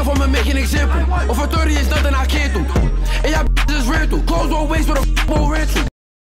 zelf van me make een example. Of authority is dat en haar keer toe. En ja, is real toe. Close one ways with a f***ing rental.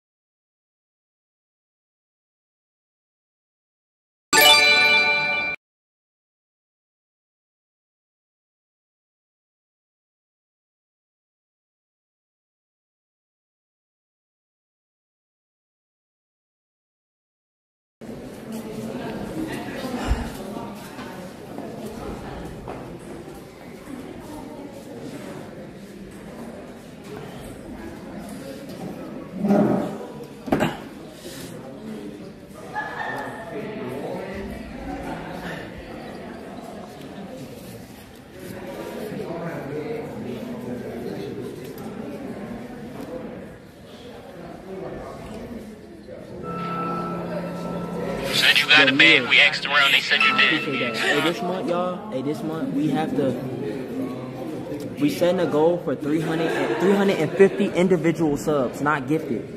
Said you got a bag. We asked around. They said you did. Hey, this month, y'all. Hey, this month we have to. We setting a goal for 350 individual subs, not gifted.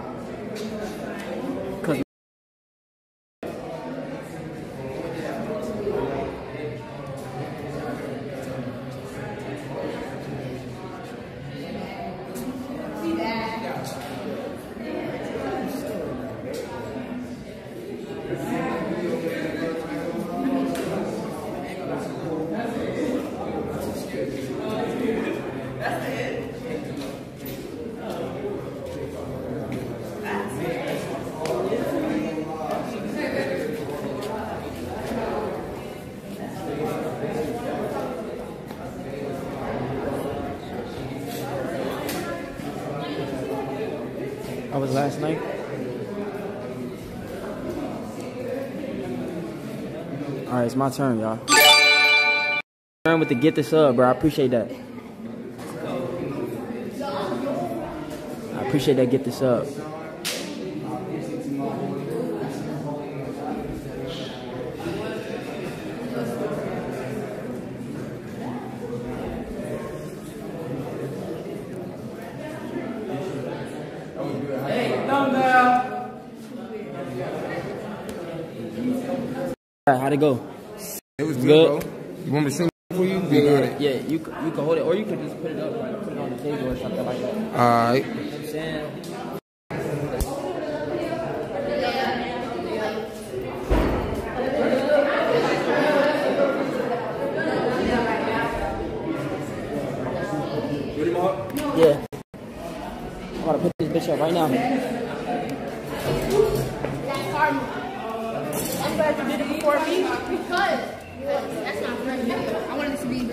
I was last night. All right, it's my turn, y'all. Turn with the get the sub, bro. I appreciate that. I appreciate that get the sub. How'd it go? It was good, bro. You want me to sing for you? Yeah, you can hold it, or you could just put it up, like put it on the table or something like that. All right. You know what I'm saying? Yeah. I'm gonna put this bitch up right now. I'm glad you did it before me because that's not first video. I wanted this to be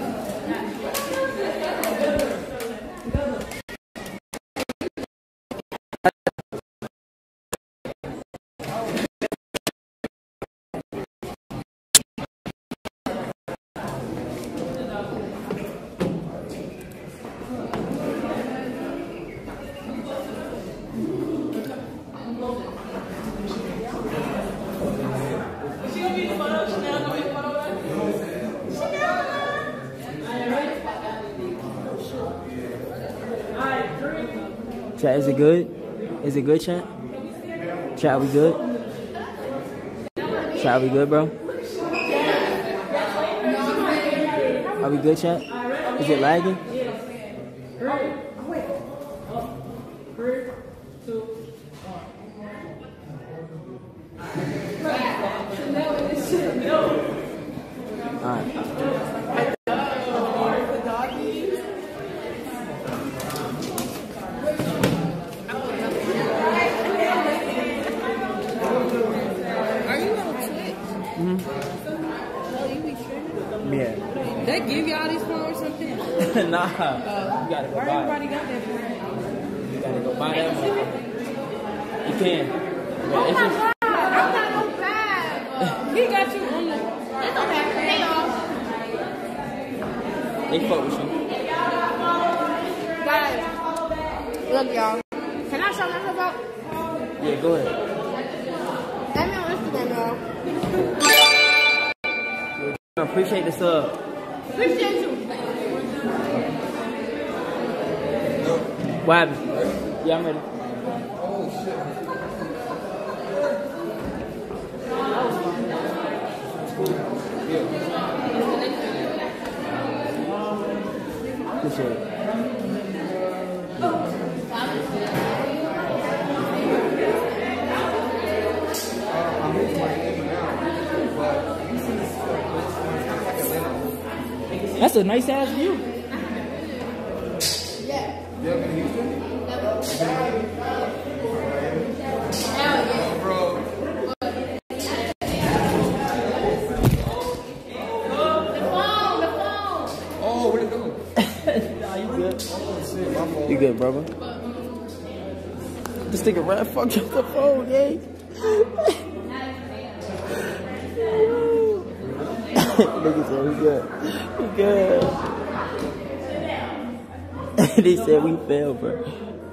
Chat, is it good? Is it good, chat? Chat, we good? Chat, we good, bro? Are we good, chat? Is it lagging? Alright. Yeah. They give y'all these phones or something? Nah. You gotta go buy it. Everybody got that phone. You gotta go buy that one. You can. But it's just... I'm not no bad. He got you on the... It's okay. They off. They fuck with you. Guys, look, y'all. Can I show myself out? Yeah, go ahead. Add me on Instagram, y'all. I appreciate the sub. Appreciate you. What happened? Yeah, I'm ready. Appreciate it. That's a nice ass view. You good, brother? This nigga ran fucked up the phone, gang. Nigga said we good. We good. They said we failed, bro.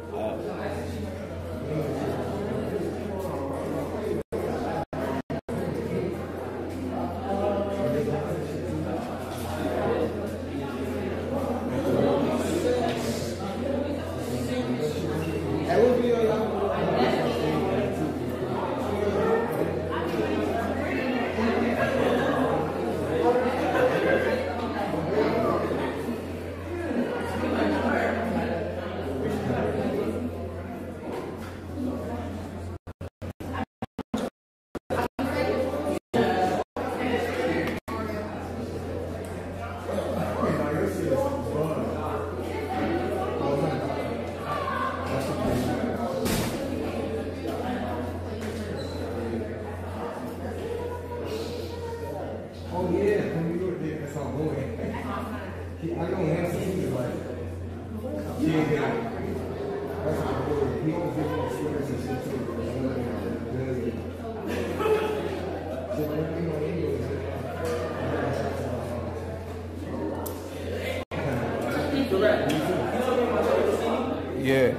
Yeah.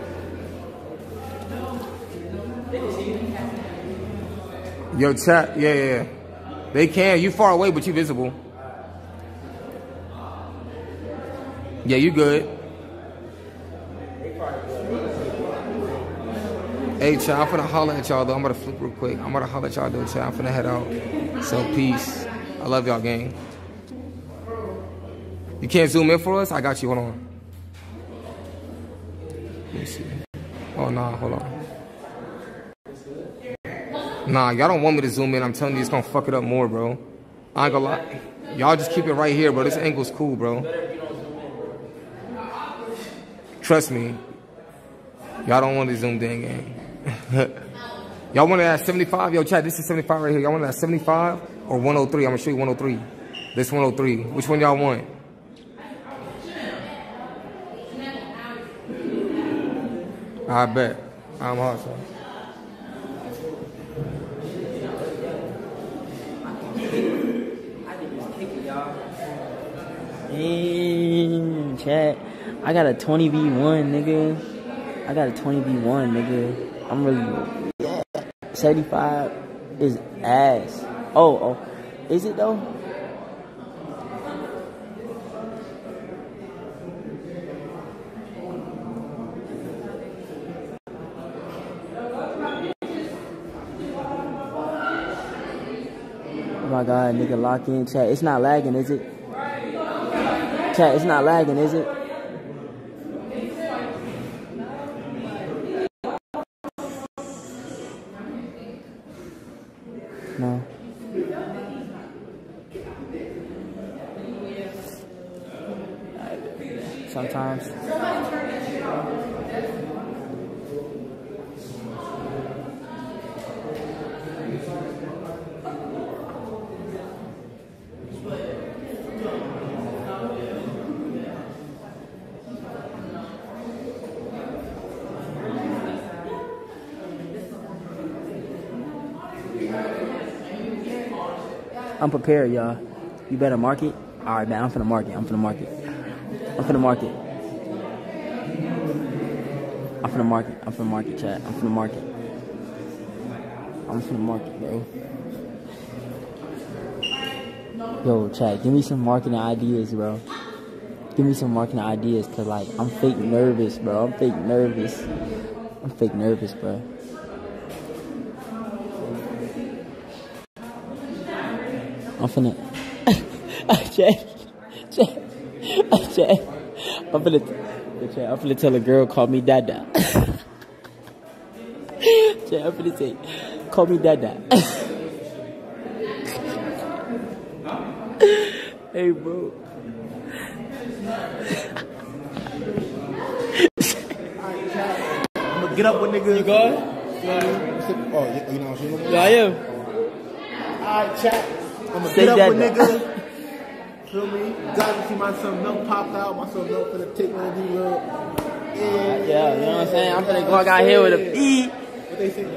Yo, chat. Yeah. They can. You far away, but you visible. Yeah, you good. Hey, chat, I'm finna holler at y'all, though. I'm gonna flip real quick. I'm gonna holler at y'all, though, chat. I'm finna head out. So, peace. I love y'all, gang. You can't zoom in for us? I got you. Hold on. Let me see. Oh, nah. Hold on. Nah, y'all don't want me to zoom in. I'm telling you, it's gonna fuck it up more, bro. I ain't gonna lie. Y'all just keep it right here, bro. This angle's cool, bro. Trust me. Y'all don't want to zoom in, gang. Y'all want it at 75? Yo, chat, this is 75 right here. Y'all want it at 75 or 103? I'm gonna show you 103. This 103. Which one y'all want? I bet. I'm awesome. Chat. I got a 20v1, nigga. I got a 20v1, nigga. I'm really, yeah. 75 is ass. Oh, is it though? Oh my god, nigga, lock in, chat. It's not lagging, is it? Chat, it's not lagging, is it? No. Sometimes. I'm prepared, y'all. You better mark it. All right, man. I'm finna mark it. I'm finna mark it. I'm finna mark it. I'm finna mark it. I'm finna mark it, chat. I'm finna mark it. I'm finna mark it, bro. Yo, chat. Give me some marketing ideas, bro. Give me some marketing ideas, cause like I'm fake nervous, bro. I'm fake nervous. I'm fake nervous, bro. I'm finna. I'm finna tell a girl, call me Dada. Chat, I'm finna say, call me Dada. Hey, bro. I'm gonna get up with niggas. You going? Oh, you know what I'm saying? Yeah, I am. Alright, chat. I'm gonna Say get up that with now. niggas. Feel me? Got to see my son milk popped out. My son milk finna take one of these little. Yeah, you know what I'm saying? I'm finna go out here with a E. What they say?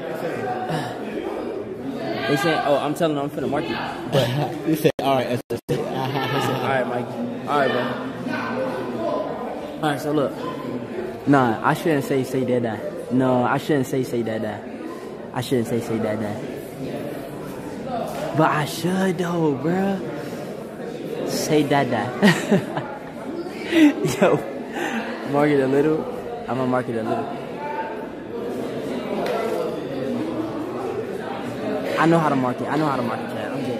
They saying, oh, I'm telling them I'm finna market. But You say, alright, that's it. alright, Mike. Alright, bro. Alright, so look. Nah, I shouldn't say that. No, I shouldn't say that. I shouldn't say that. But I should though, bruh. Say that. Yo, market a little. I'm gonna market a little. I know how to market. Chat. I'm good.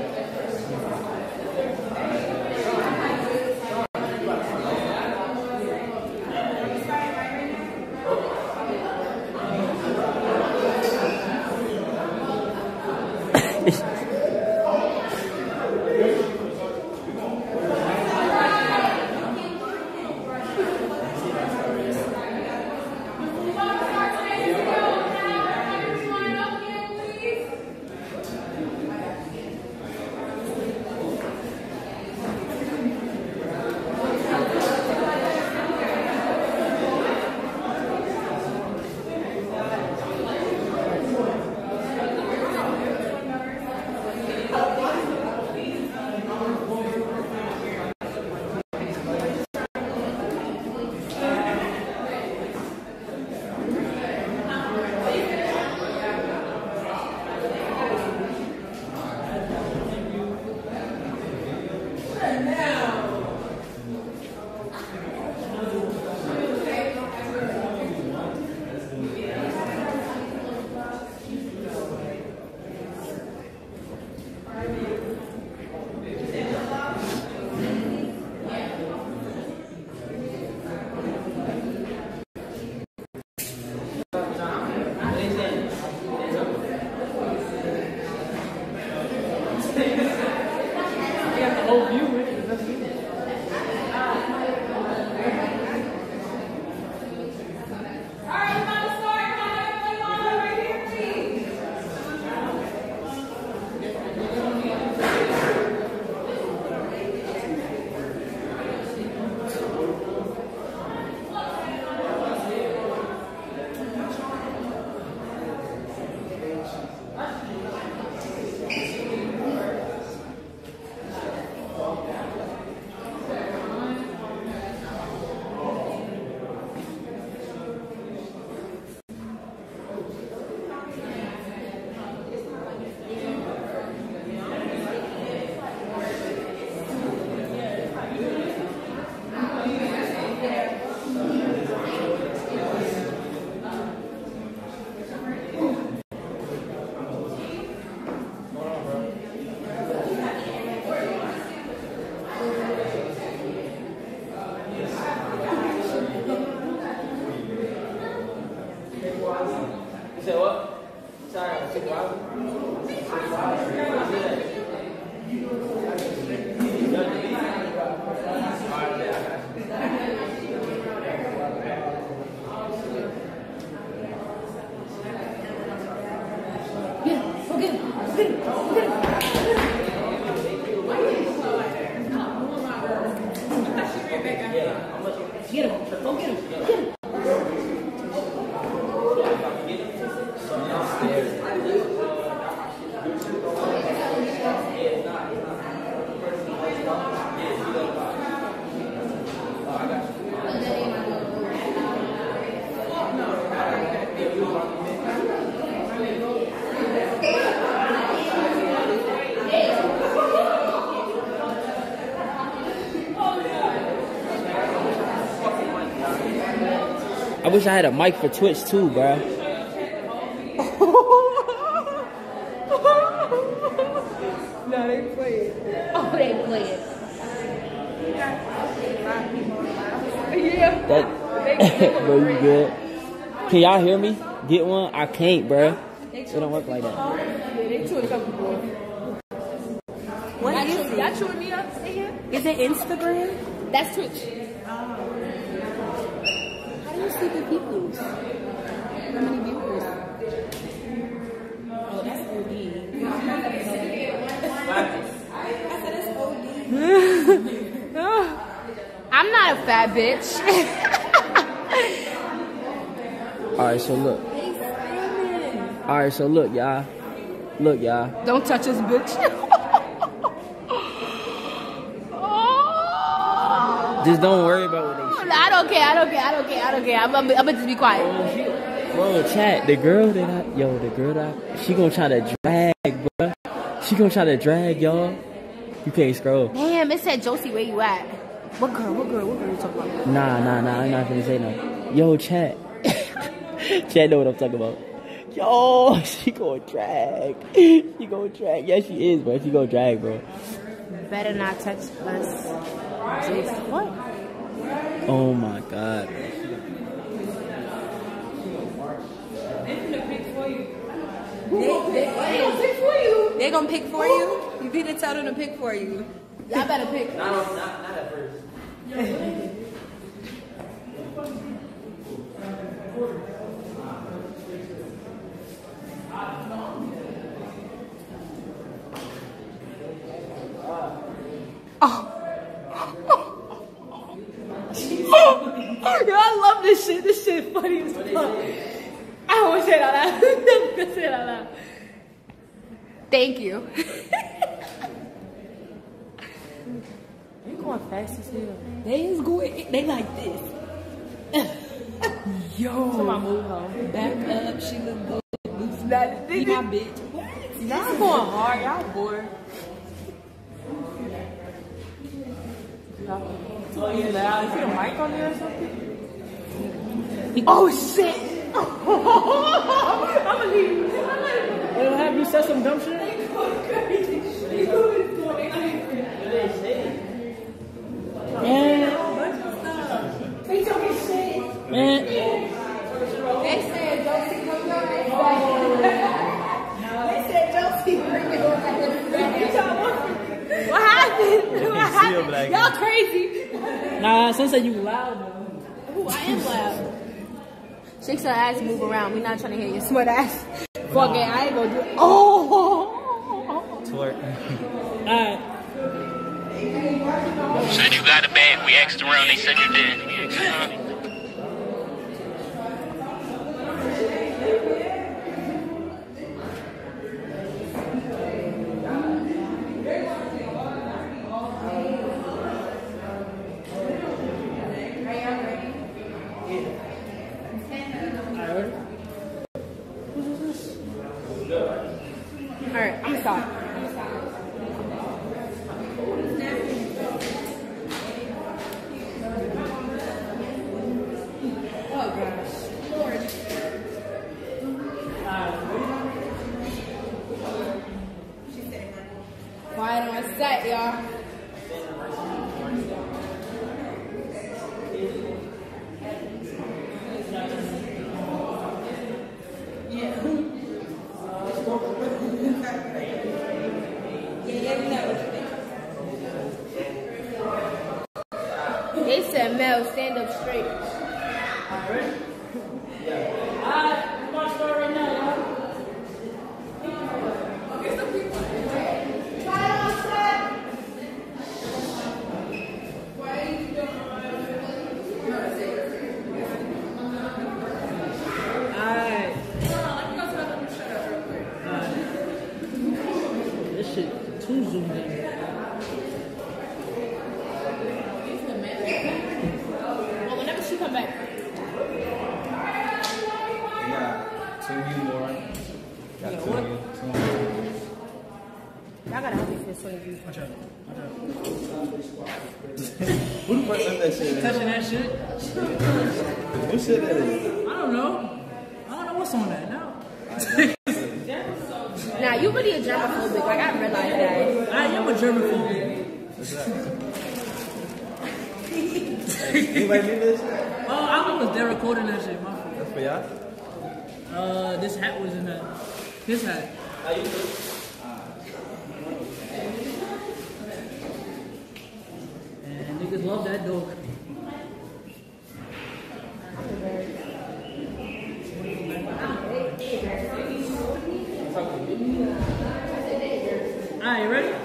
I wish I had a mic for Twitch too, bro. No, they play it. Oh, they play it. Yeah. That, bro, you good? Can y'all hear me? Get one? I can't, bro. It don't work like that. Yeah, they chewing a couple more. What is it? Y'all chewing me up in here? Is it Instagram? That's Twitch. How do you see the peoples? How many viewers? Oh, that's OD. I said it's OD. I'm not a fat bitch. Alright, so look. Alright, so look, y'all. Look, y'all. Don't touch us, bitch. Just don't worry about what they say. I don't care. I'm gonna just be quiet. Bro, chat, the girl that she gonna try to drag, bro. She gonna try to drag, y'all. You can't scroll. Damn, it said Josie, where you at? What girl you talking about? Nah, I'm not gonna say no. Yo, chat. Chat know what I'm talking about. Yo, she gonna drag. She gonna drag. Yeah, she is, bro. She gonna drag, bro. Better not touch us. Jeez, what? Oh my god. They gonna pick for you? You need to tell them to pick for you. Y'all better pick. Not at first. Yo, I love this shit. This shit funny as fuck. I don't want to say it out loud. I'm gonna say it out loud. Thank you. You going fast as hell. They is going. They like this. Yo. So my move home. Back up. She look good. Be my bitch. Y'all going hard. Y'all bored. Oh, you loud. You see the mic on there or something? Oh shit! I'm gonna leave you. It'll have you said some dumb shit? They talking shit. Man. They said Josie come on. They said Josie bring it on. What happened? What happened? Y'all crazy. Nah, some say you loud, bro. Ooh, I am loud. Shake your ass, move around. We're not trying to hear your smart ass. Fuck it, I ain't gonna do it. Oh! Twerk. Alright. Said you got a bag. We asked around. They said you did. Alright, I'm sorry. Oh gosh. Lord. Quiet on set, y'all. They said, Mel, stand up straight. This shit too zoomed in. Well, whenever she come back. Y'all gotta help me for this 20 views. Who the fuck done that shit? Touching that shit? Who shit that is? I don't know. I don't know what's on that now. Nah, you really a germophobic. Like, I realized that. I am a germaphobe. Anybody need this? Oh, I was there recording that shit. My fault. That's for y'all? This hat was in that. This hat. How you doing? And niggas love that dog. Alright, you ready?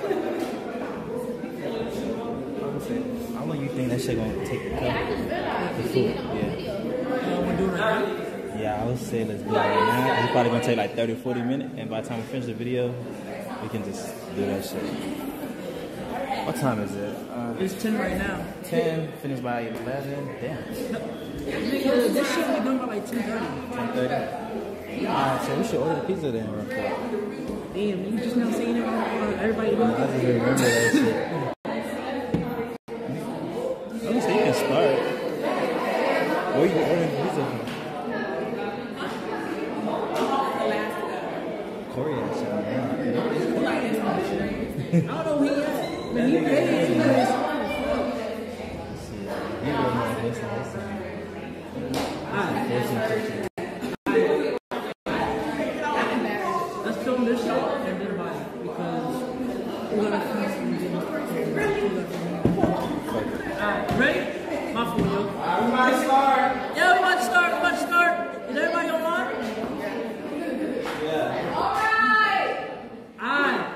How long you think that shit gonna take to cook? The food, yeah. We're doing right now. Yeah, I would say let's do it right now. It's probably gonna take like 30 or 40 minutes, and by the time we finish the video, we can just do that shit. What time is it? It's 10 right now. 10, finished by 11. Damn. Nigga, this shit we done by like 10:30. 10:30. Alright, so we should order the pizza then real quick. Damn, you just now saying it on everybody doing I just remember that shit. Let me say you can start. Where you ordering pizza from? Corey and shit. I don't know who he is, but he paid. Let's film this shit and then buy it because we're gonna Alright, ready? My fault, yo. We might start. Yeah, we about to start. Is everybody online? Yeah. Alright.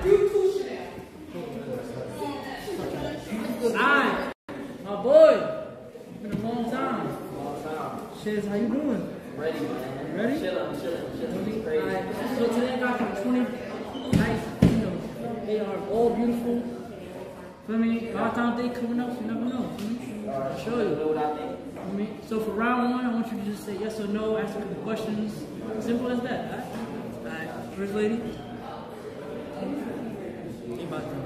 My boy. It's been a long time. Shiz, how you doing? Ready, man. Ready? Chillin'. Crazy. Alright, so today I got some 20 nice windows. They are all beautiful. Feel me? Valentine's Day coming up, so you never know. Feel me? I'll show you. Know what I think? Feel me? So for round one, I want you to just say yes or no, ask a couple questions. Simple as that, alright? Alright, first lady. Hey, about to.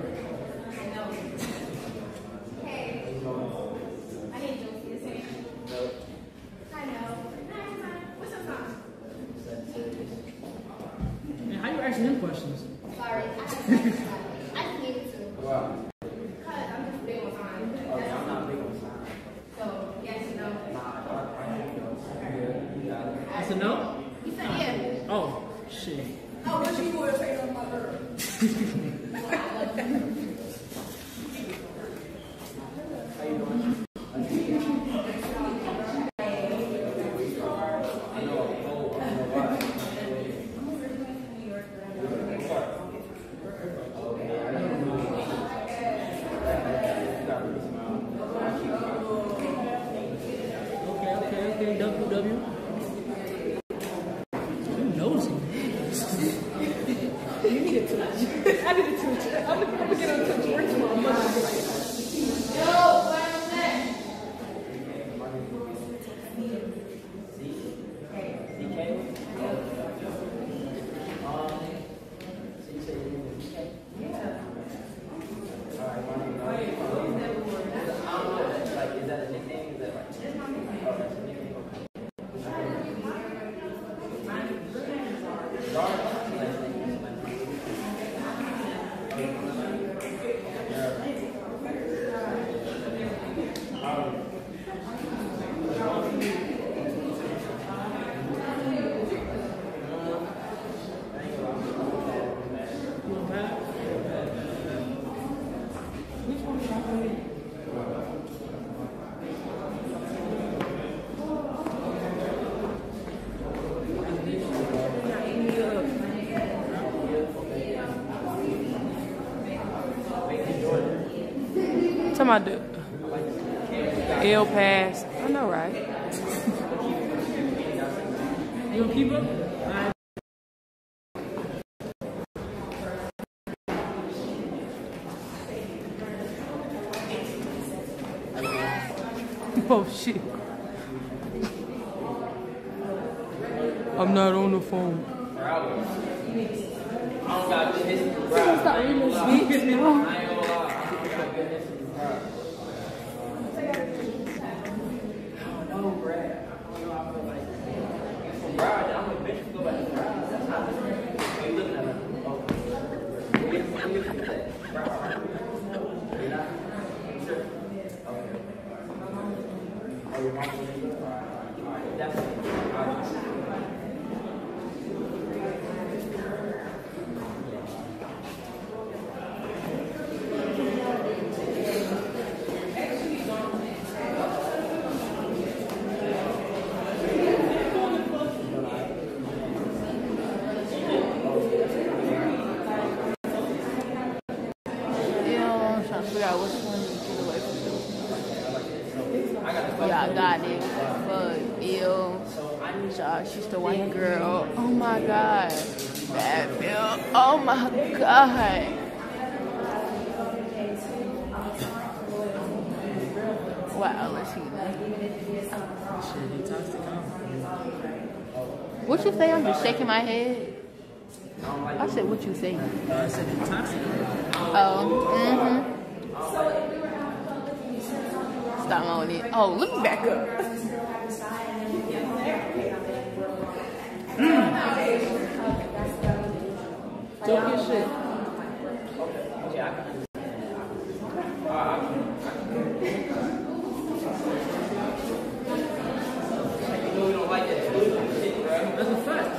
Man, how you asking them questions? Sorry, I just needed to. Wow. Because I'm just big on time. Okay, I'm not big on time. So, yes, no. That's a no? You said yeah. Oh, shit. Oh, what you would say on my bird? Okay, WW. You nosy. You need a touch. I need a touch. I'm gonna get on touch right tomorrow. Talking about the L pass. I know, right? You gonna keep up? Oh shit. I'm not on the phone. Stop reading this speech. No. Yeah, I got it. Fuck, Bill. Josh, she's the white girl. Oh my god. Bad Bill. Oh my god. Wow, let's see that. What you say? I'm just shaking my head. I said, what you say? I said intoxic. Oh, Stop on it. Oh, let me back up. Talk your shit. That's a fact.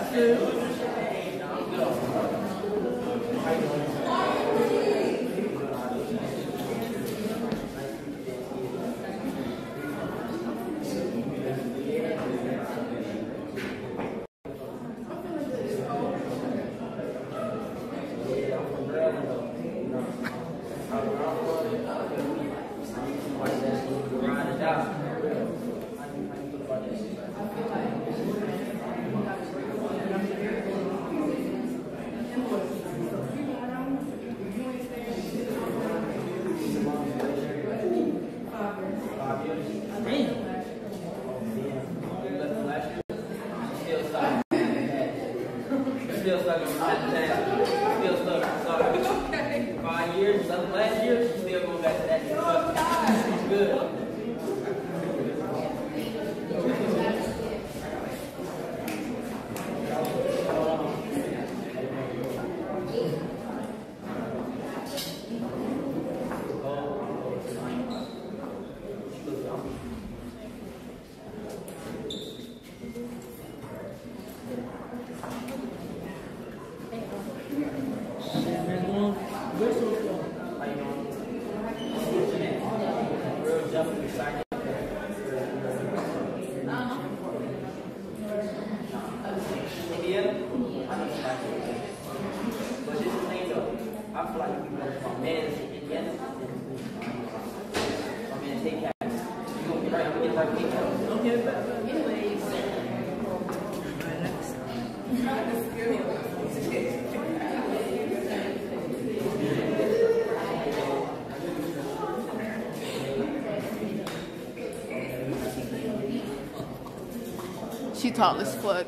She tall as fuck.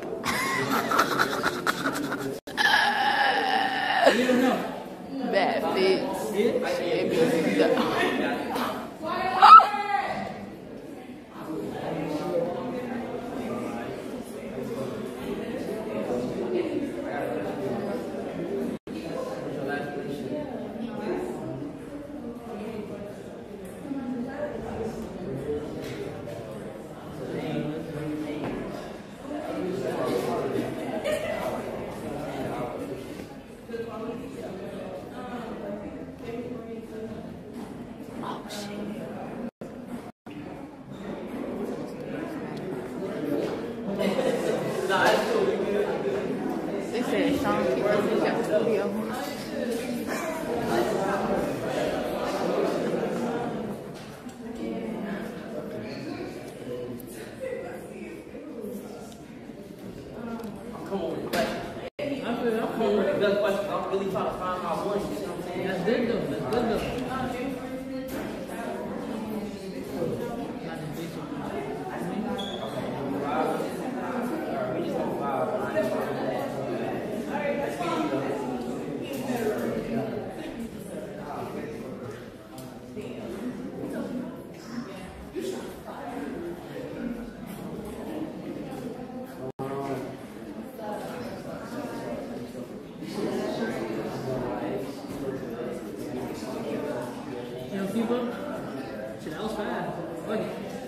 You don't know. Bad bitch. They said Sean keep us in the studio. I'm really trying to find my voice, you see what I'm saying? That's good though, that's good though.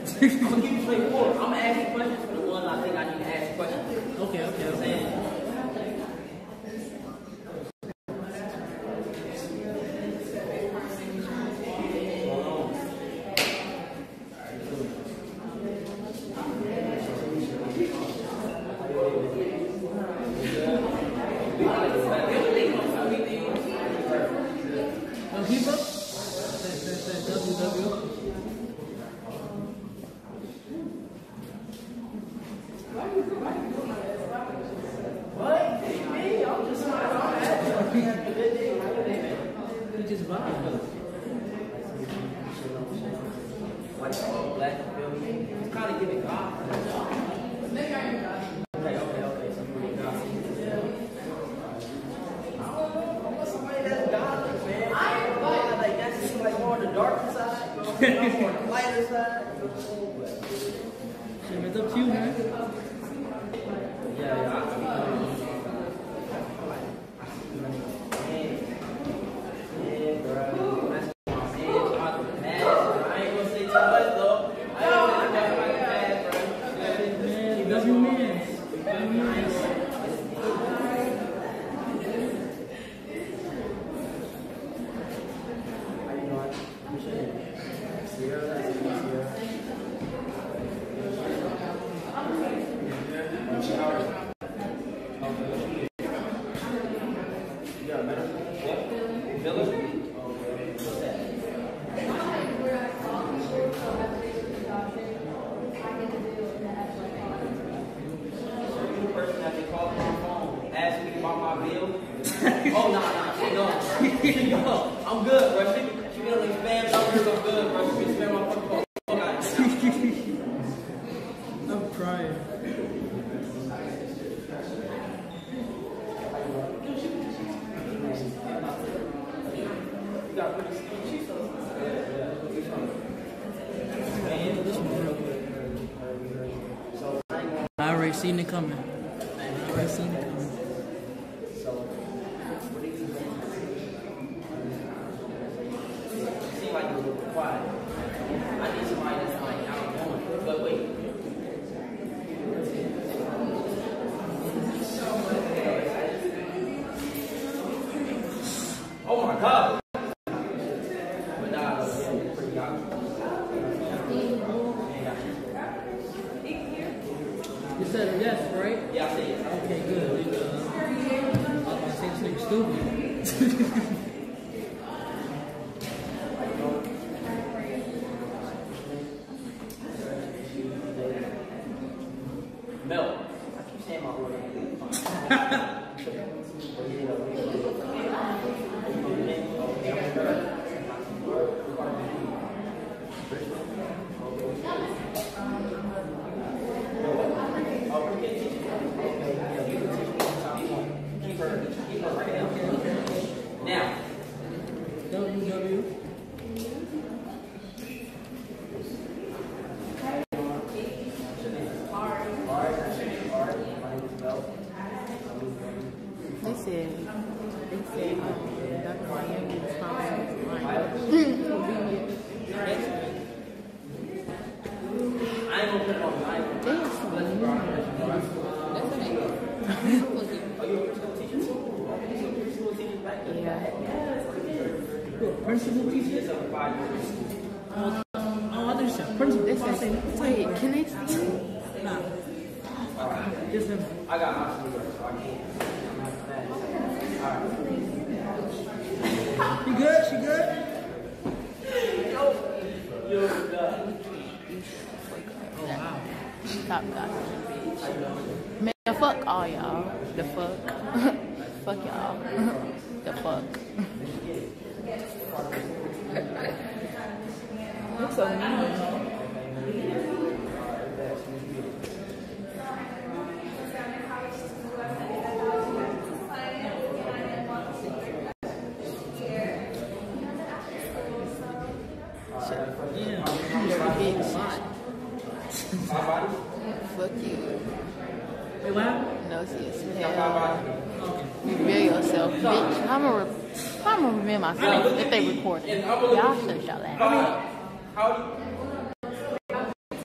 I'm gonna keep it straightforward. I'm gonna ask you questions for the ones I think I need to ask questions. Okay. It's up to you, man. I'm good, bro. She be on the spam numbers. I'm good, bro. She be spam my fucking phone. I'm crying. I already seen it coming. Like a little quiet. I need somebody that's like outgoing. But wait. Oh my God. But nah, it's pretty obvious. You said yes, right? Yeah, I said yes. Okay, good. I was about to say this nigga stupid. Milk. I keep saying my word. Now, WW. They said Dr. Miami was I ain't gonna put it on the iPhone. Are you a preschool teacher too? Preschool teacher back there? Yeah. Principal teacher? Oh, I think it's principal. Wait, can they see you? Nah. Just him. I got my school, so I can't. Alright. You good? She good? Yo, oh, wow. Stop that. Man, fuck all y'all. The fuck. Fuck y'all. The fuck. Looks so mean. Fuck you. Wait, what happened? Nosy as hell. Reveal yourself, bitch. I'ma reveal myself if they record it. Y'all should shout that.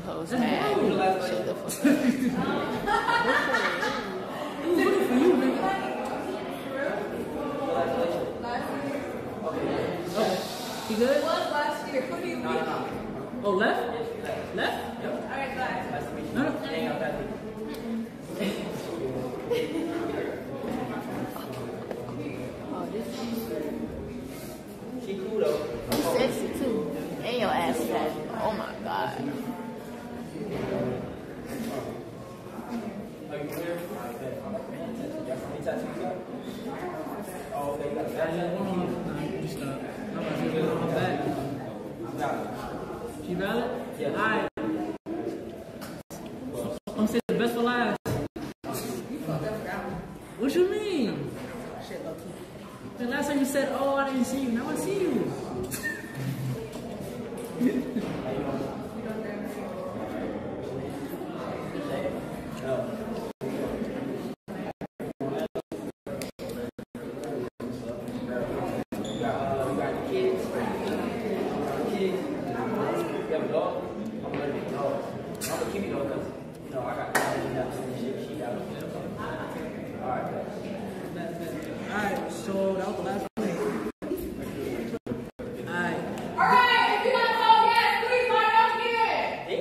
hoes mad. Shut the fuck up. You good? Oh, left? Left? Yep. Alright, guys. Nice to meet you. No. Oh, this She cool though. you sexy too. And your ass fat. Oh my god. She valid? Yeah. Alright. I'm saying the best for last. What you mean? The last time you said, oh, I didn't see you. Now I see you. Alright, so that was the last one. Alright. Alright, if you want to vote yes, please vote up here.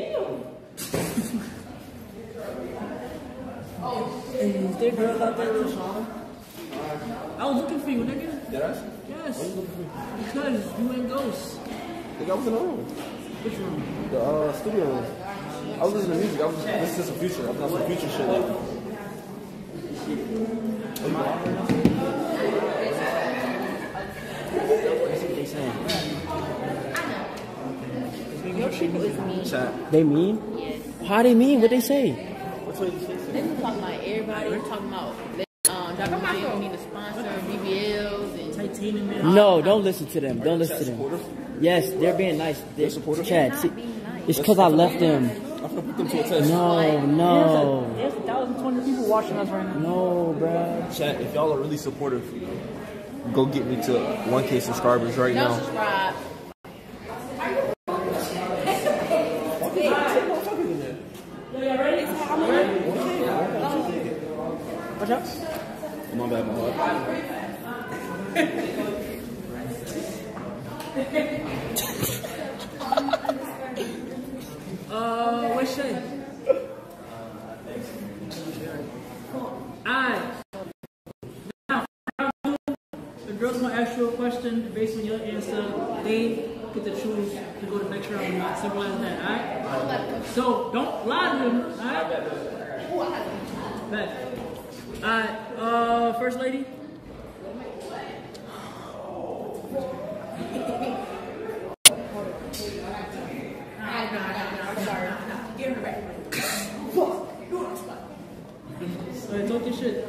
Is there girls out there with Sean? I was looking for you, nigga. Did I? Yes. Because you ain't ghosts. Nigga, I was in the room. Which room? The studio room. I was listening to music. I was listening to some future. I was on some future shit. Like, Your people is mean. They mean? Yes. How they mean? What they say? They been talking about everybody. They're talking about Dr. J need to sponsor BBLs and Titanium. No, don't listen to them. Don't listen to them. Yes, they're being nice. They're supportive. Chad, see, it's because I left them. I'm gonna put them to a test. No. There's 1,200 people watching us right now. No, bro. Chat, if y'all are really supportive, go get me to 1K subscribers right no now. subscribe. Watch out. My bad, my heart. Where's Shay? Alright. Now, the girls gonna ask you a question based on your answer. They get to choose to go to the next round or not. Simple as that, alright? So, don't lie to them, alright? Alright, first lady. Alright, talk your shit.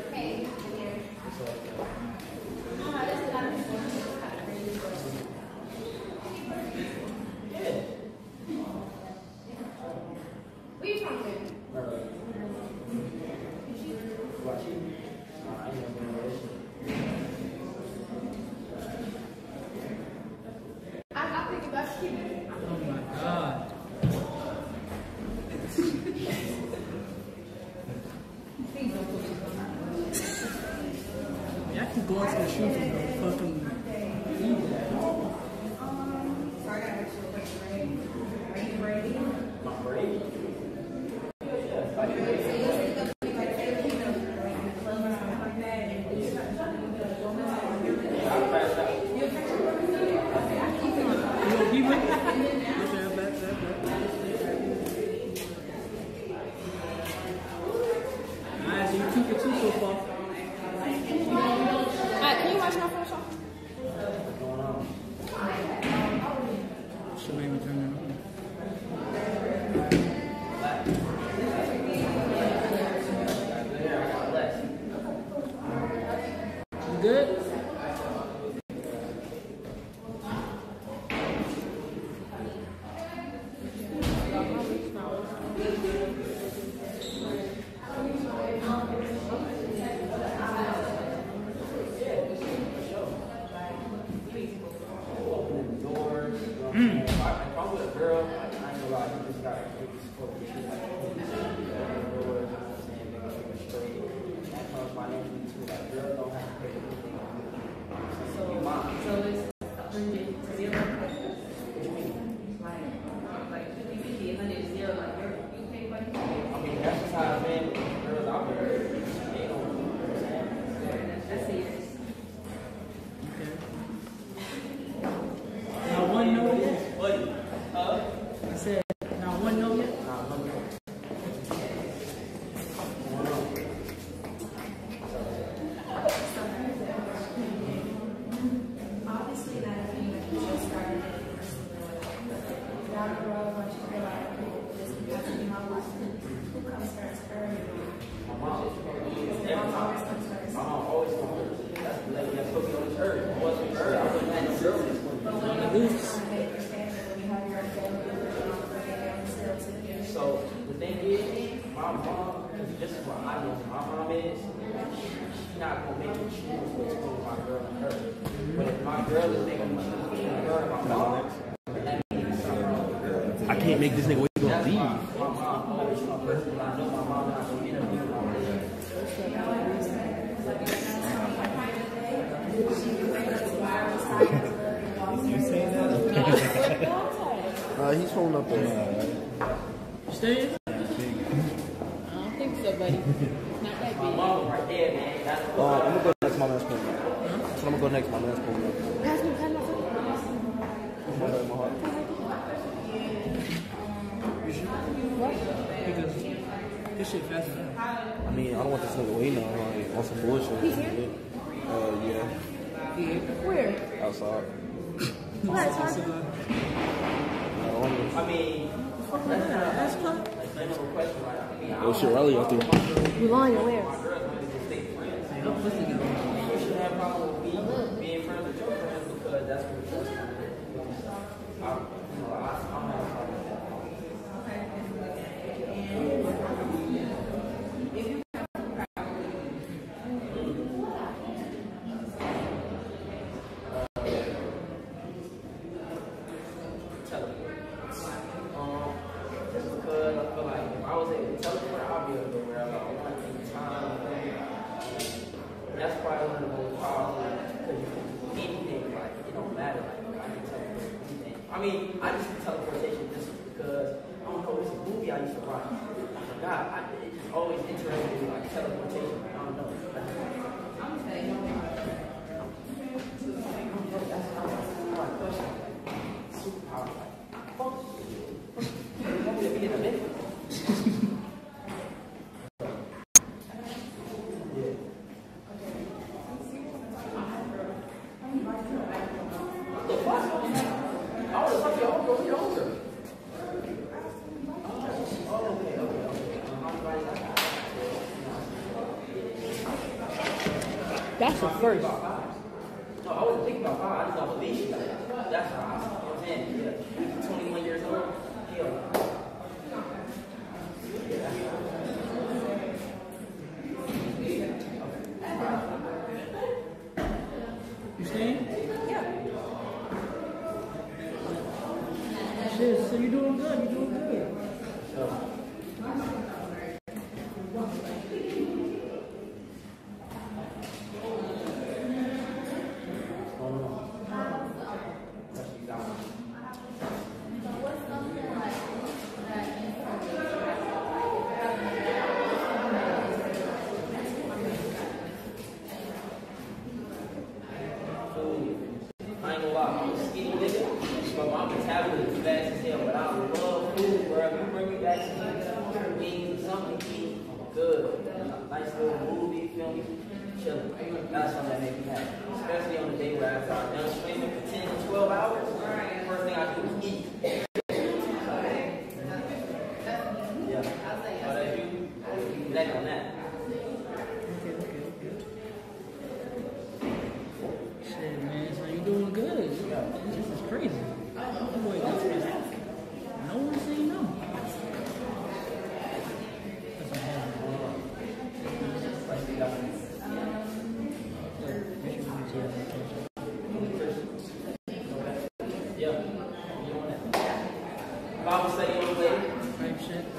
Oh my god. I can go into the shoes and fucking Alright, can you watch my I can't make this nigga wait till leave. You saying that? He's holding up there. Stay. I don't think so, buddy. Not that big. I'm gonna go next to my man's phone. So I'm gonna go next to my man's phone. Pass me my phone. Because this shit fast enough. I mean, I don't want this nigga waiting on some bullshit. He's here? Yeah. Where? Outside. Where, sorry? Oh shit, Riley out there. You lying or where? I mean, I just do teleportation just because, I don't know, it's a movie I used to watch. I forgot. It's just always interested in like teleportation. I don't know. That's how I question. Superpower. Fuck. Be in a minute. That's the first. No, I wasn't thinking about five. I just don't believe you. That's how I'm saying. Yeah. 21 years old. Hell. You staying? Yeah. Shit, so you're doing good. You're doing good. That's something that makes me happy. Especially on the day where after I'm done swimming for 10 to 12 hours, first thing I do is eat. Yeah. But if you neck on that. Shit, man, so you doing good. This is crazy. Boy, that's crazy. No one saying no. Bible study on the way. Type shit.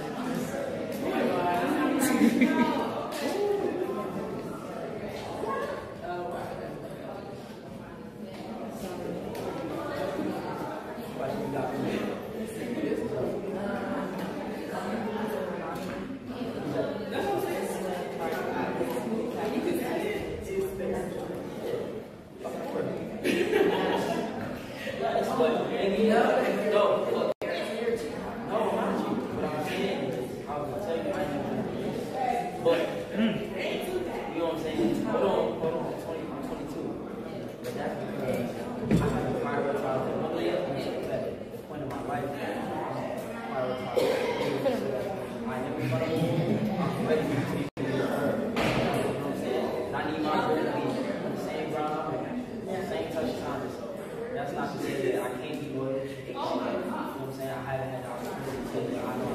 That's not to say that I can't be loyal. You know what I'm saying? I haven't had the opportunity to. I know.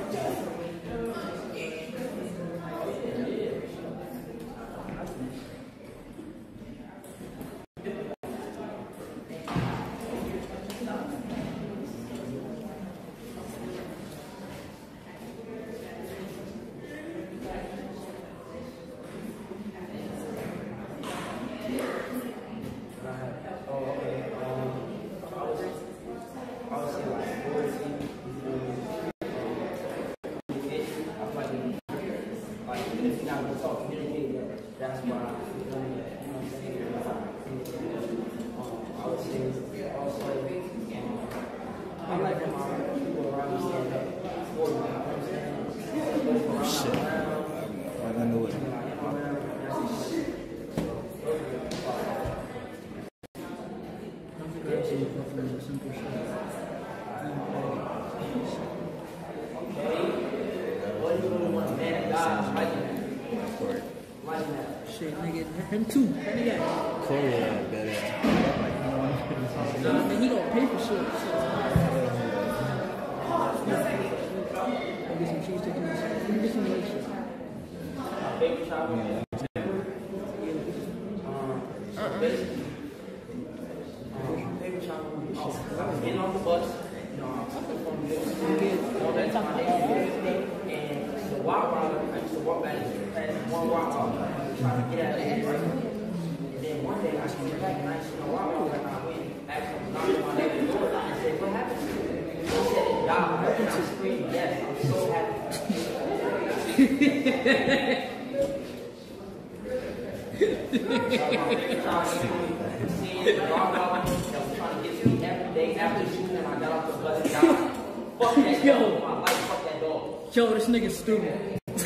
Shit, nigga, him too. That nigga. Corey had better. Nah, man, he gonna pay for shit. Get some cheese sticks. Get some white shit. Getting on the bus, all that time and the Wawa, I used to walk back past one Wawa, trying to get out of there, right? And then one day I came back and I see the Wawa, and I went, actually knocked on my neighbor's door and said, "What happened to you?" He said, "It died." And I screamed, "Yes, I'm so happy." Seeing the Wawa that was trying to get to me every day after shooting, and I got off the bus and died. Fuck that dog. My life, fuck that dog. Yo, this nigga's stupid.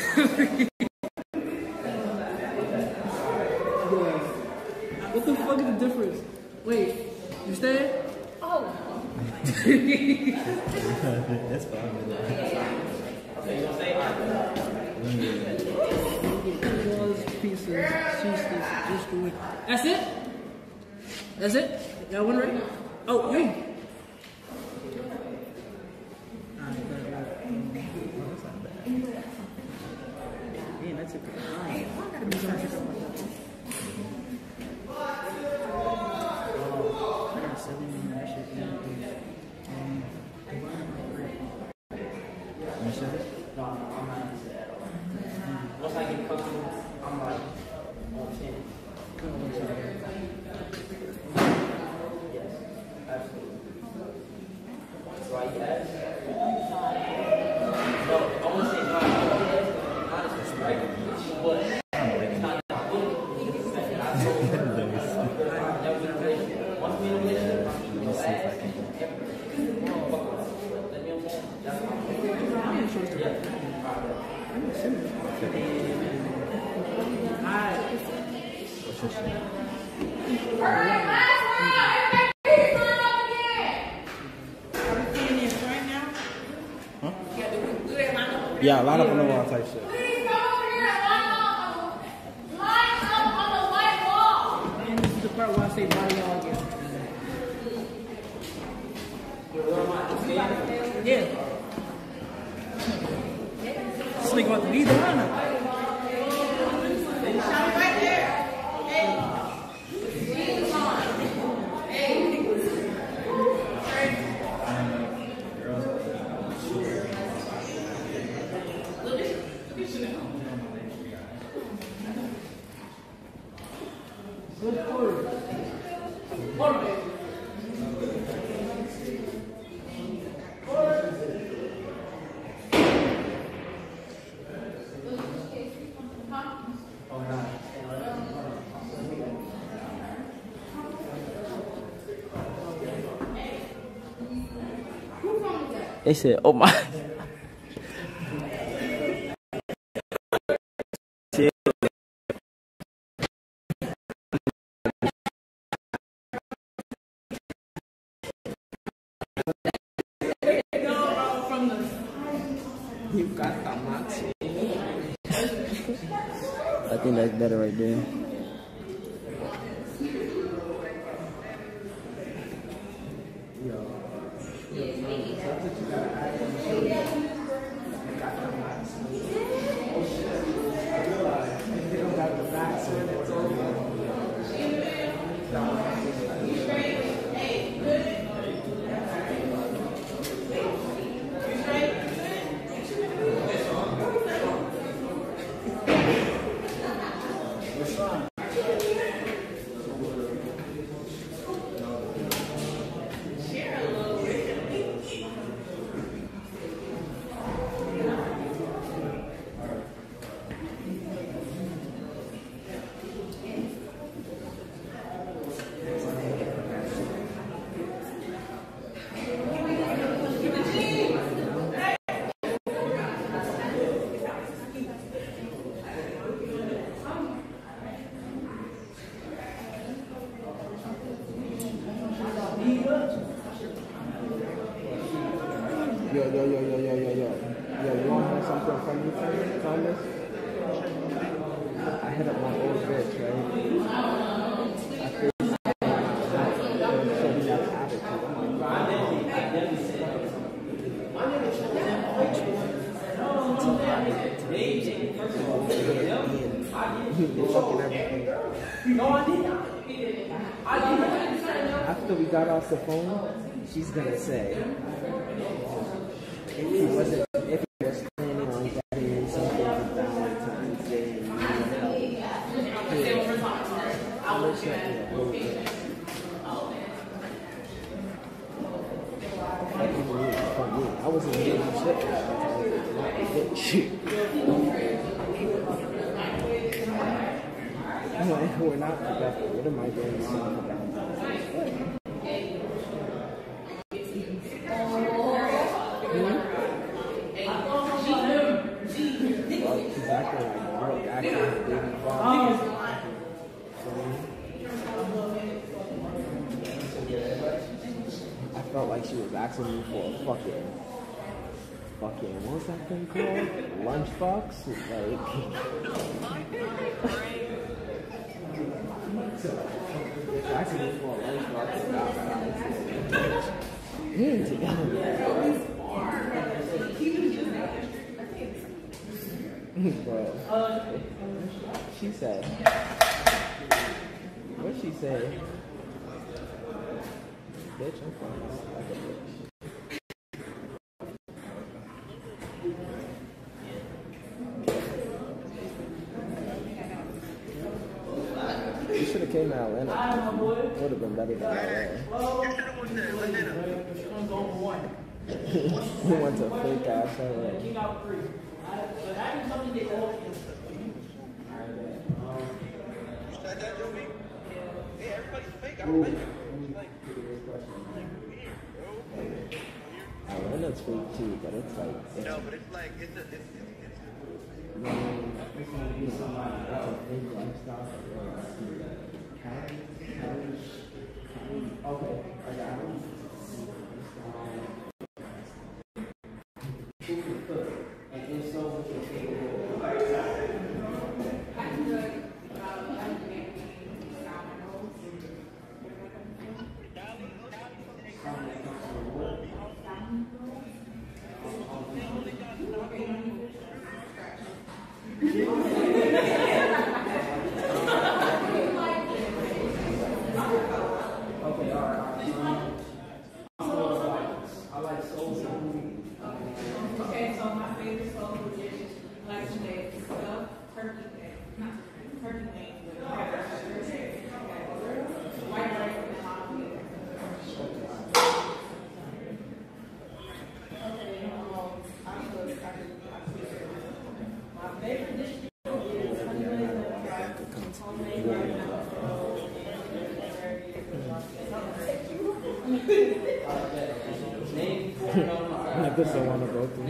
What the fuck is the difference? Wait, you stay? Oh. That's fine. Okay, you gonna say That's it? That's it? Y'all win, right? Oh, you. Man, that's a good line. I gotta be something like that. I got 7 in that shit. no, I'm not into that at all. Once I get comfortable, I'm like on 10. Yes, absolutely. So I guess. No, I want to say no. Not as right, but it's not that I wouldn't. I told her that was in a relationship. Once we're in a relationship, I'm eating your ass. Let me know. That's my Yeah, line up on the wall type shit. And this is the part where I say body all again. Yeah. This nigga about to leave the lineup. They said, oh my. You got the match. I think that's better right there. Yo, you wanna have something funny for me, Thomas? I hit up my old bitch, right? I feel after we got off the phone, she's gonna say, if he was planning on getting something for Valentine's Day, I wasn't doing shit. We're not together. What am I doing for Valentine's Day? She's acting like Mark, acting like baby father. I felt like she was asking me for a fucking, what was that thing called? Lunchbox? Like, asking me for a lunchbox without Bro, she said, what'd she say? Bitch, I'm fine. Like a bitch. You should have came to Atlanta. It would have been better than LA. We went to a fake ass LA. Atlanta's fake too, but it's like no, but it's like it's a fake lifestyle. Okay, I got it. And so Niggas don't want to go through.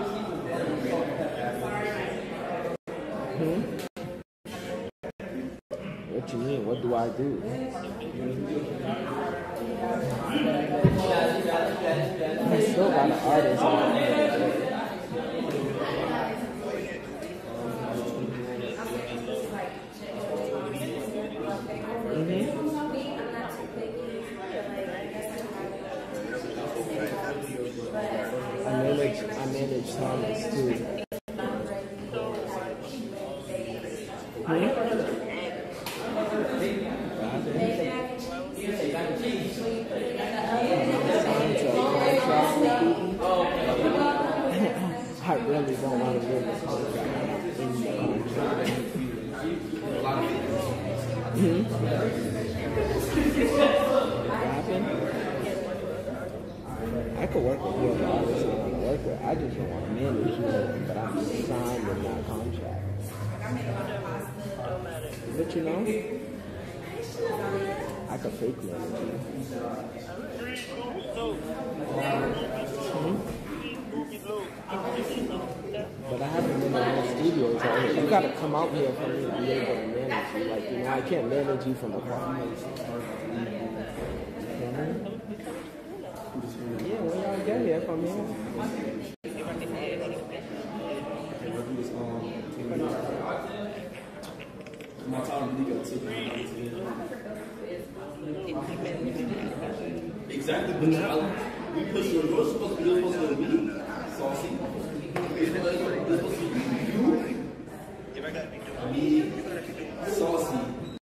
What you mean? What do I do? I still got an artist. I manage Thomas too. I really don't want to live a contract in the contract. I could work with whoever artists I want to work with. I just don't want to manage you, but I'm signed in that contract. But you know, I could fake manage you. But I haven't been in the studios out here. You gotta come out here for me to be able to manage you. Like, you know, I can't manage you from afar. Yeah, when y'all get here from here. Exactly, but now we push you. You're supposed to be me, Saucy. You're supposed to be you, me, Saucy.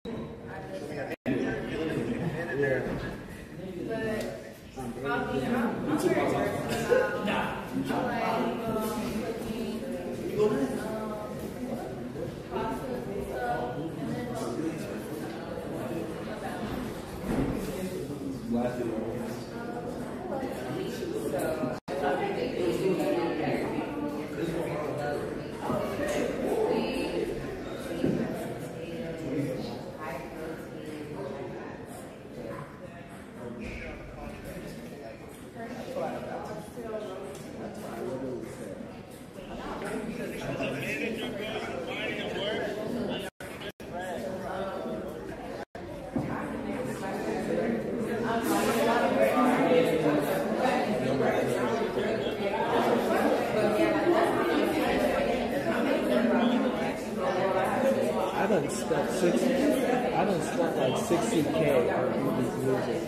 I done spent like 60K on these music.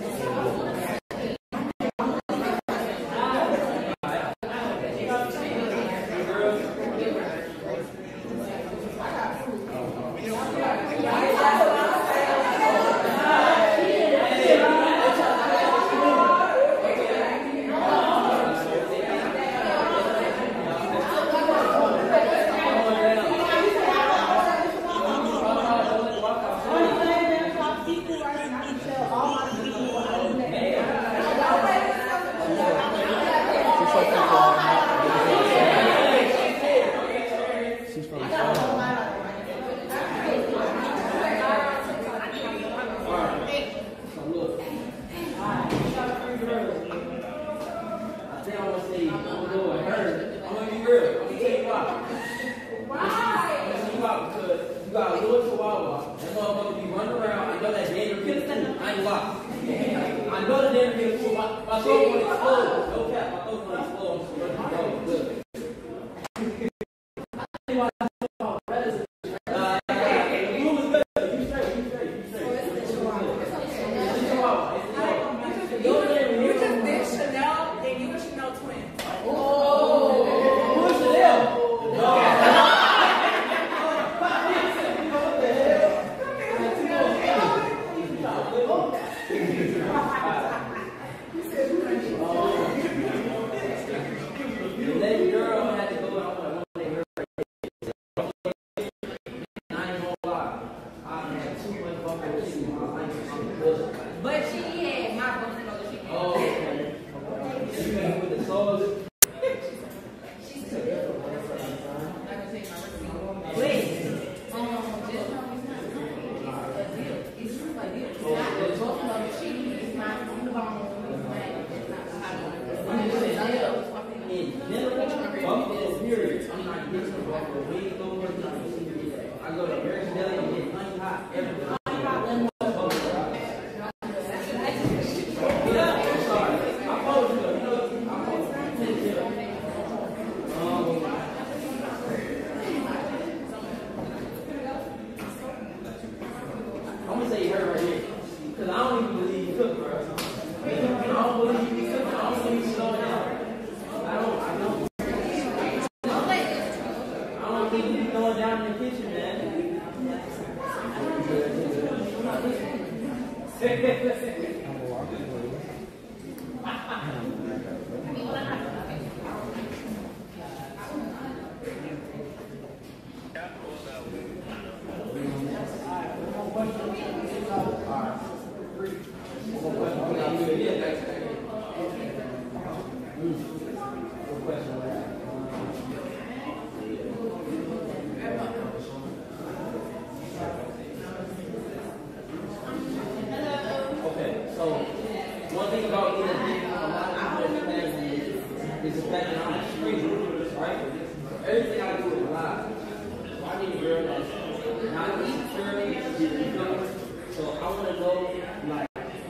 crazy, right? Everything I do is live. So I need a girl that's not insecure, so I want to know, like,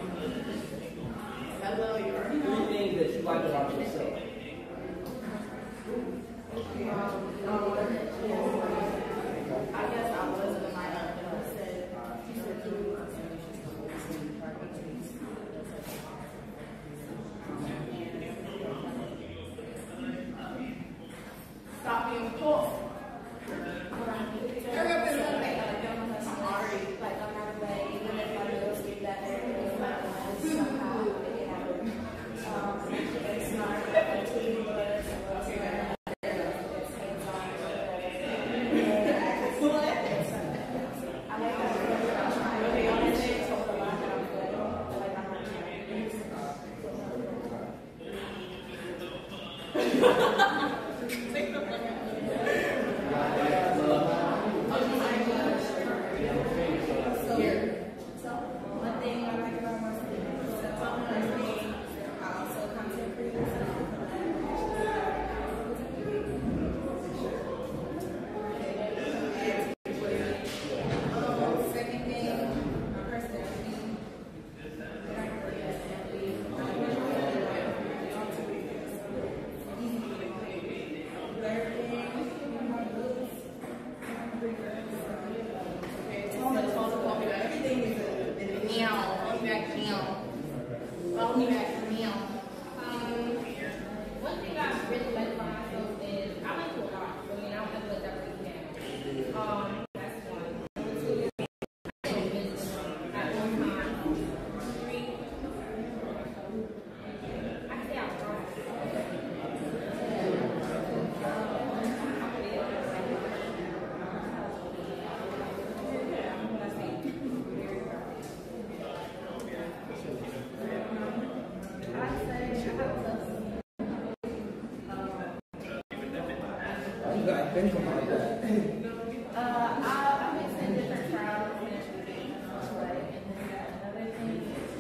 3 things that you like about yourself. I guess I was in my said stop being poor. Think about that. I've been in different trials and everything, right? And then another thing is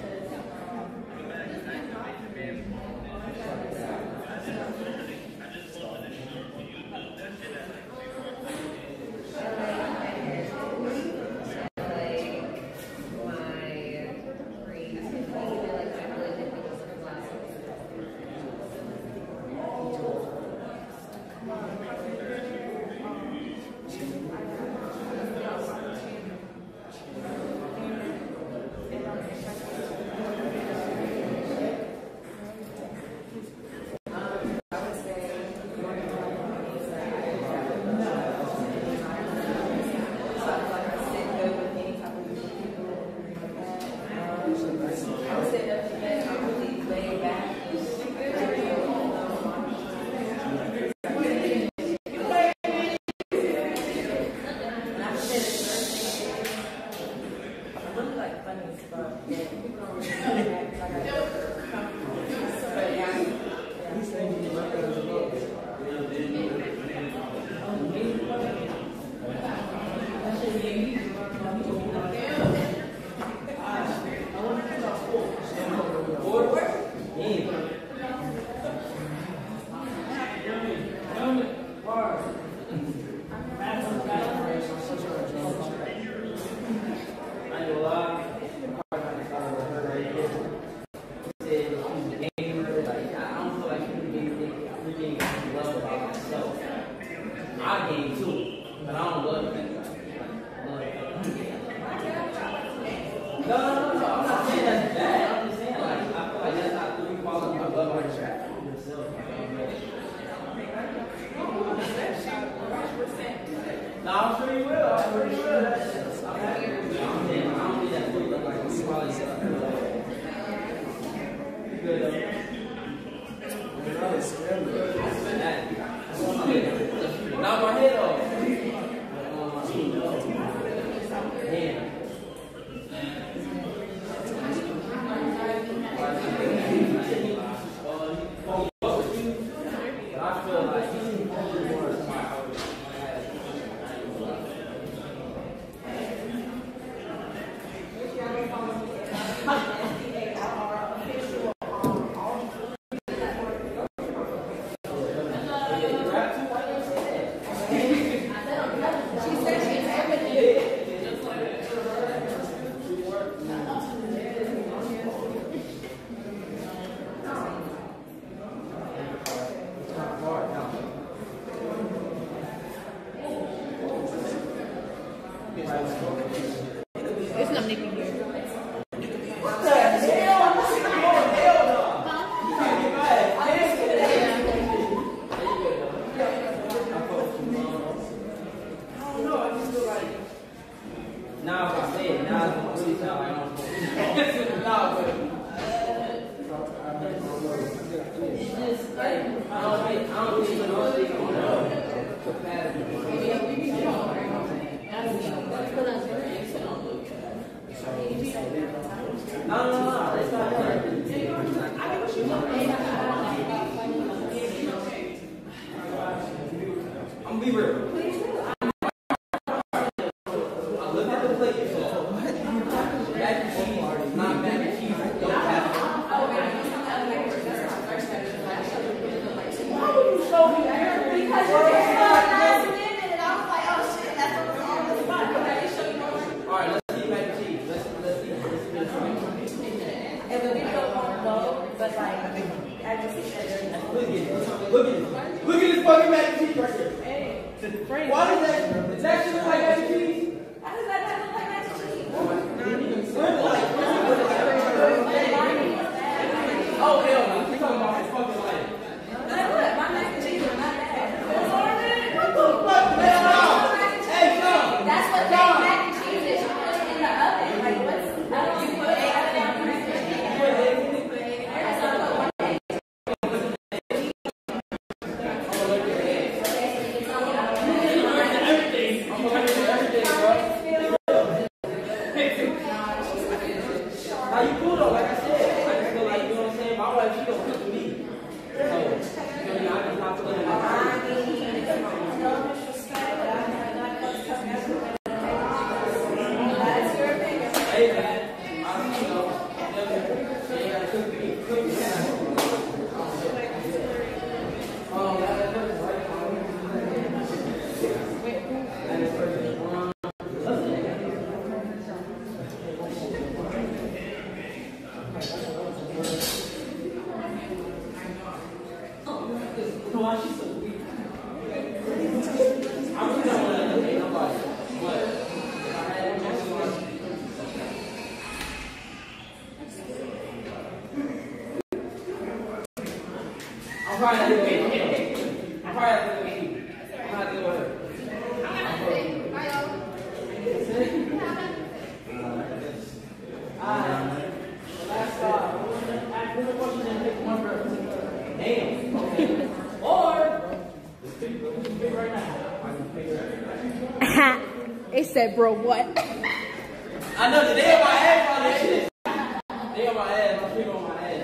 I'm gonna be real. Look at this fucking mac and cheese right here. Why does that shit look like mac and cheese? How does that look like mac and cheese? Oh, hell no. You're talking about his fucking life. Look, my mac and cheese are not bad. What the fuck, man? Hey, Tom. That's what mac and cheese is. You put it in the oven. Like, what's you put egg down in the oven. It said, bro, what? I know that they on my ass on that shit. They on my ass. I'm freaking on my ass.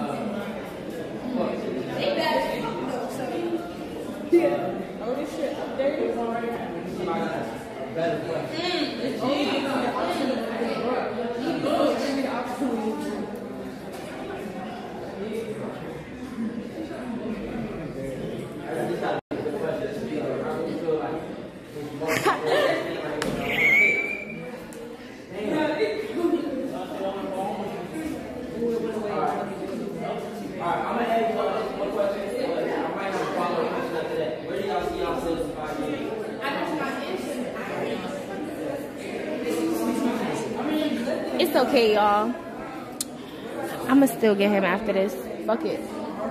Yeah. Oh, this shit. There it is right here. Better play. It's okay, y'all. I'ma still get him after this. Fuck it.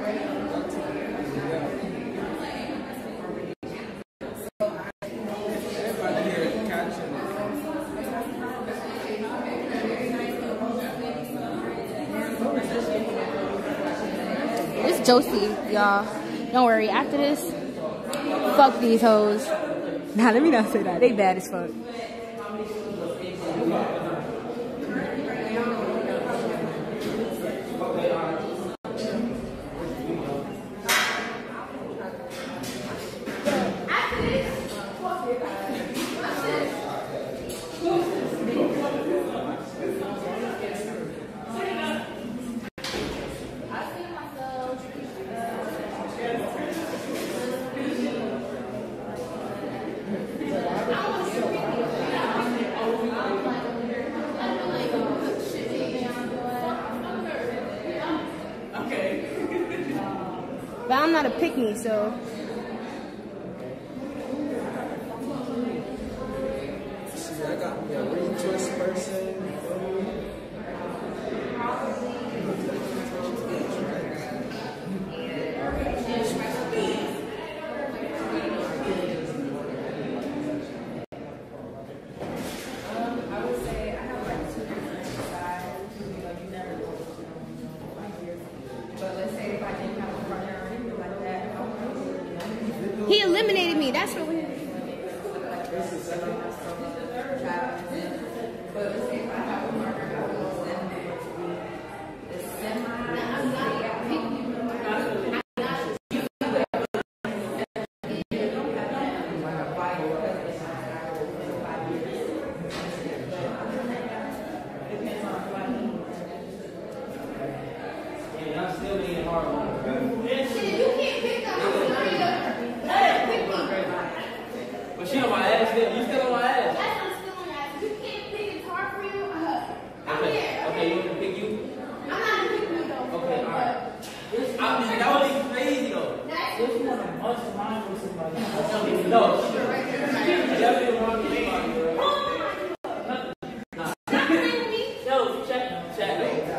It's Josie, y'all. Don't worry. After this, fuck these hoes. Nah, let me not say that. They bad as fuck. But I'm not a pick-me, so. See, I got me a retwist person. He eliminated me. That's what we. But she on my ass still. You still on my ass? You can't pick. It's hard for you. Okay, you want me to pick you? I'm not picking you though. Okay, alright. That would be crazy though. This one a must mind with somebody. No. Yo, check. Shit.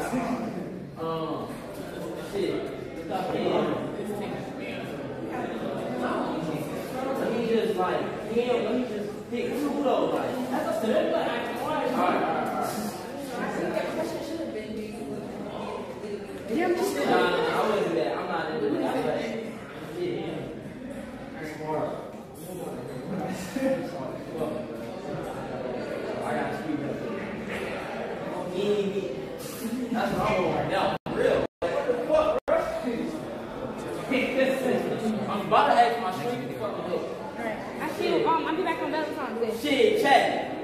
Stop being. Let me just like, let me just pick two though. Like, alright. Yeah, I'm just. Nah, I wouldn't do that. I'm not into that. Yeah. I got to speak up. That's what I'm doing right now. For real. What the fuck, bro? I'm about to ask my street to fucking do. Alright. I feel. I'll be back on Valentine's Day. Shit, chat.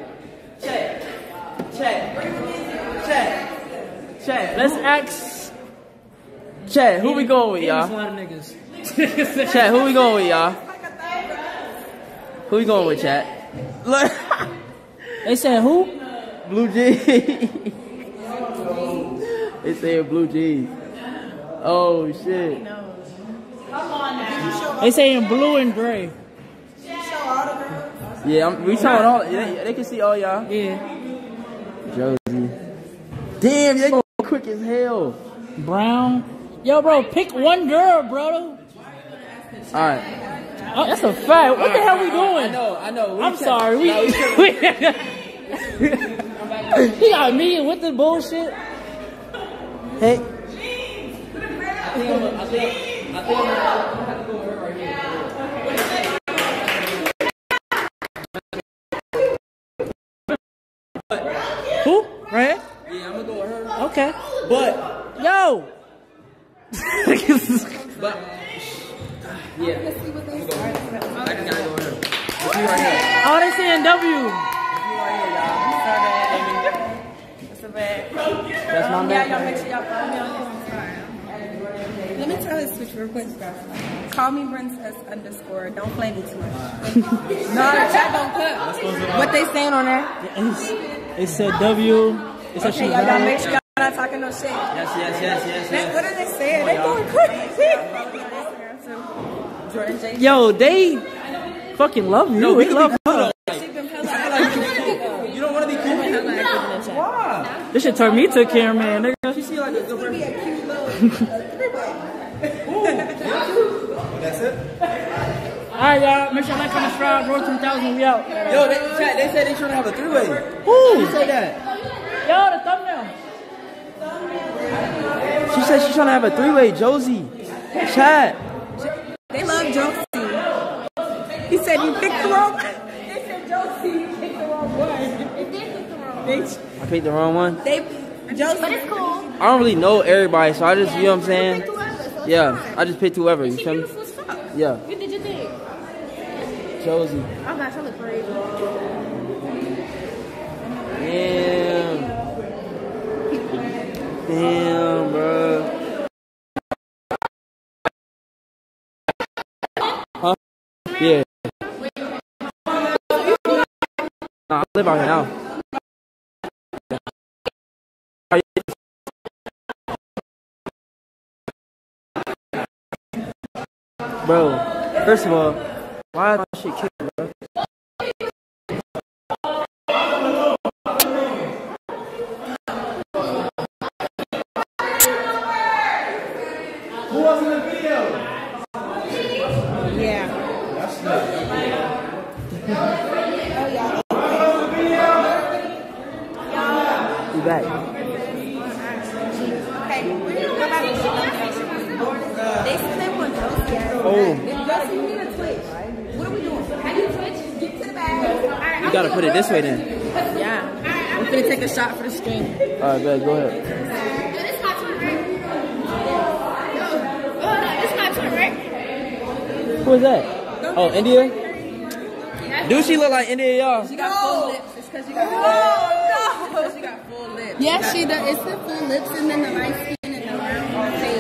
Let's ask. Chat, who we going with, y'all? A lot of niggas. Chat, who we going with, y'all? Who we going with, chat? Look. They said who? Blue Jeans. They said Blue Jeans. Oh, shit. They saying blue and gray. Yeah, we showing all. They can see all y'all. Yeah. Josie. Damn, they go quick as hell. Brown. Yo, bro, pick one girl, bro. Alright. Oh, that's a fact. What the hell we doing? I know. I'm sorry. He got me with the bullshit. Hey. I think I'm gonna have to go with her right here. Who? Right here? Yeah, I'm gonna go with her. Okay. But yo. But yeah. I just gotta go with her. Right here. Oh, they saying W. That's my man. Y'all make sure y'all follow me on Instagram. Let me tell this switch real quick. Call me Princess_. Don't play me too much. No, the chat don't cut. What they saying on there? It said W. It said Okay, y'all make sure y'all not talking no shit. Yes. What are they saying? They going crazy. Jordan J. Yo, they fucking love you. No, we love her. You don't want to be cool. Why? This should turn me to a cameraman, nigga. She see like a good Be a cute little That's it. Alright, y'all. Make sure you like and subscribe. Road to 1,000. We out. Yo, they said they trying to have a three-way. Who? Who say that? Yo, the thumbnail. She said she's trying to have a three-way. Josie. Chat. They love Josie. He said you picked the wrong one. They said Josie, you picked the wrong one. They did pick the wrong one. I picked the wrong one. Josie. But it's cool. I don't really know everybody, so I just, you know what I'm saying? Pick whoever, so it's Yeah, fine. I just picked whoever. You She feel me? beautiful as fuck. Yeah. You did your thing. Josie. Oh gosh, I look crazy. Damn, bro. Huh? Yeah. Nah, I live out here now. Bro, first of all, why is my shit kicked, bro? Who was in the video? Yeah. You back. Okay. They split with Josie. Oh. Josie, you need a Twitch. You gotta put it this way then. Yeah. We're gonna take a shot for the stream. Alright, good. Go ahead. This my turn, right? This my turn, right? Who is that? Oh, India? Do she look like India, y'all? She got full lips. It's because she got she got full lips. Yes, she does. It's the full lips and then the light skin and the round face.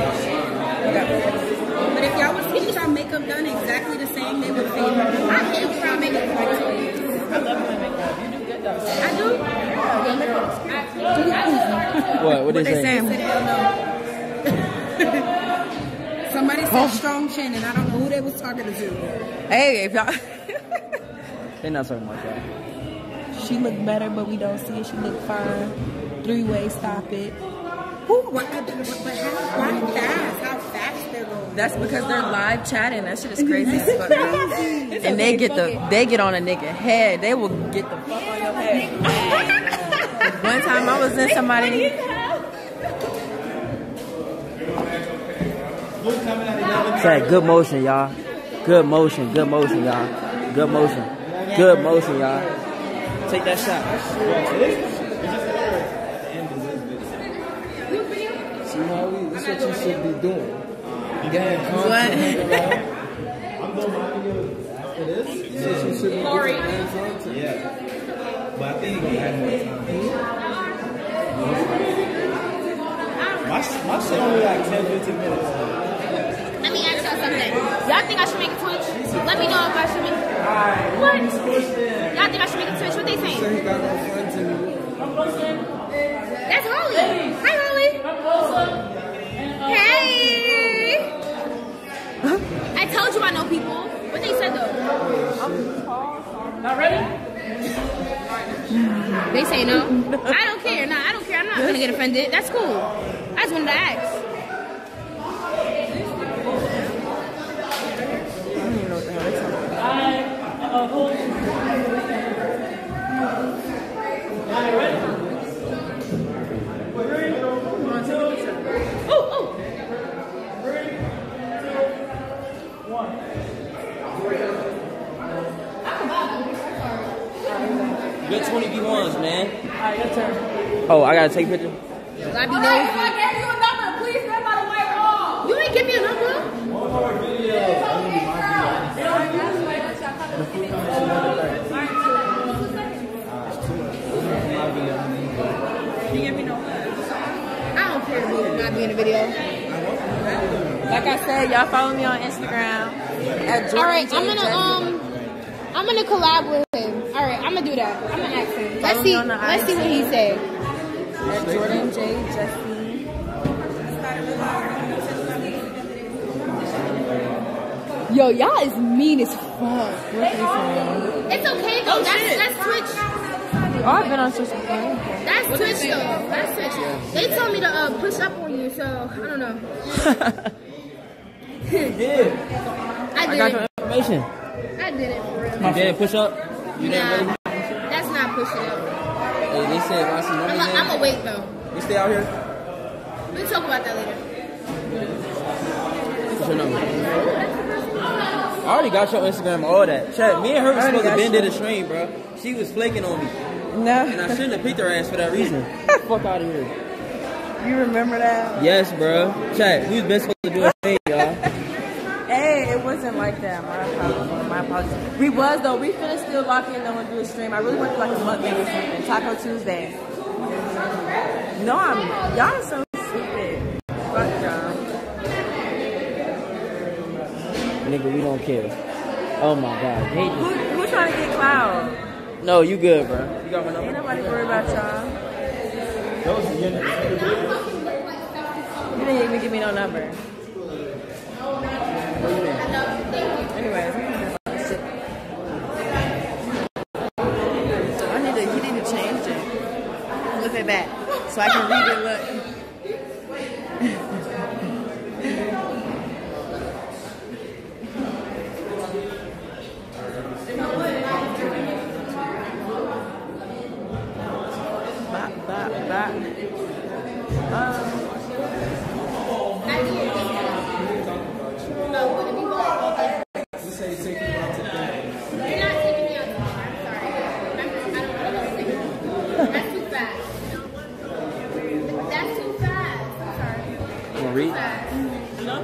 But if y'all was to get y'all makeup done exactly the same, they would fade. I hate when y'all makeup like this. I love my makeup. You do good though. I do? What they saying? They said hell no. Somebody said strong chin, and I don't know who they was talking to. Hey, if y'all... They not talking about that. She look better, but we don't see it. She look fine. 3-way, stop it. Who? What? But how fast? How fast they're going? That's because they're live chatting. That shit is crazy as fuck. And they get on a nigga head. They will get the fuck on your head. One time I was in somebody. Say good motion, y'all. Good motion, y'all. Good motion. Good motion, y'all. Take that shot. See, Molly, this is what you should be doing. Getting content. I'm doing my video after this. This is what you should be doing. Yeah. But I think you had more time. My shit only like 10-15 minutes. Let me ask y'all something. Y'all think I should make a Twitch? Let me know if I should make it. What? Y'all think I should make a Twitch? What they saying? He got no friends anymore. That's Holly. Hi, Holly. Hey. I told you I know people. What they said though? Not ready? They say no. I don't care. Nah, I don't care. I'm not gonna get offended. That's cool. I just wanted to ask. Good 20v1s, man. Oh, I gotta take a picture? I be nosy. I gave you a number. Please, stand by the white wall. You ain't give me a number. You give me no. I don't care if you not be in the video. Like I said, y'all follow me on Instagram. All right, I'm gonna collab with him. All right, I'm gonna do that. I'm gonna ask him. Let's see what he say. Jordan J. Jesse. Yo, y'all is mean as fuck. It's okay though. That's Twitch. Oh, I've been on Twitch before. That's Twitch though. That's Twitch. They told me to push up on you, so I don't know. You did. I did. I got your information. I did it for real. You did push up? You didn't really? That's not pushing up. Hey, they said, I see numbers in. I'm gonna wait though. You stay out here? We'll talk about that later. What's your number? I already got your Instagram, all that. Chat, me and her was supposed to been did a stream, bro. She was flaking on me. No. And I shouldn't have picked her ass for that reason. Fuck out of here. You remember that? Yes, bro. Chat, we was been supposed to do a thing, y'all. Hey, it wasn't like that. My apologies. We was though. We finna still lock in though and do a stream. I really want to do like a mukbang or something. Taco Tuesday. No, y'all are so stupid. Fuck y'all. Nigga, we don't care. Oh my god. Who trying to get cloud? No, you good, bro. You got my number? Ain't nobody worried about y'all. You didn't even give me no number. Anyways, you need to change it. Flip it back so I can read it. Look.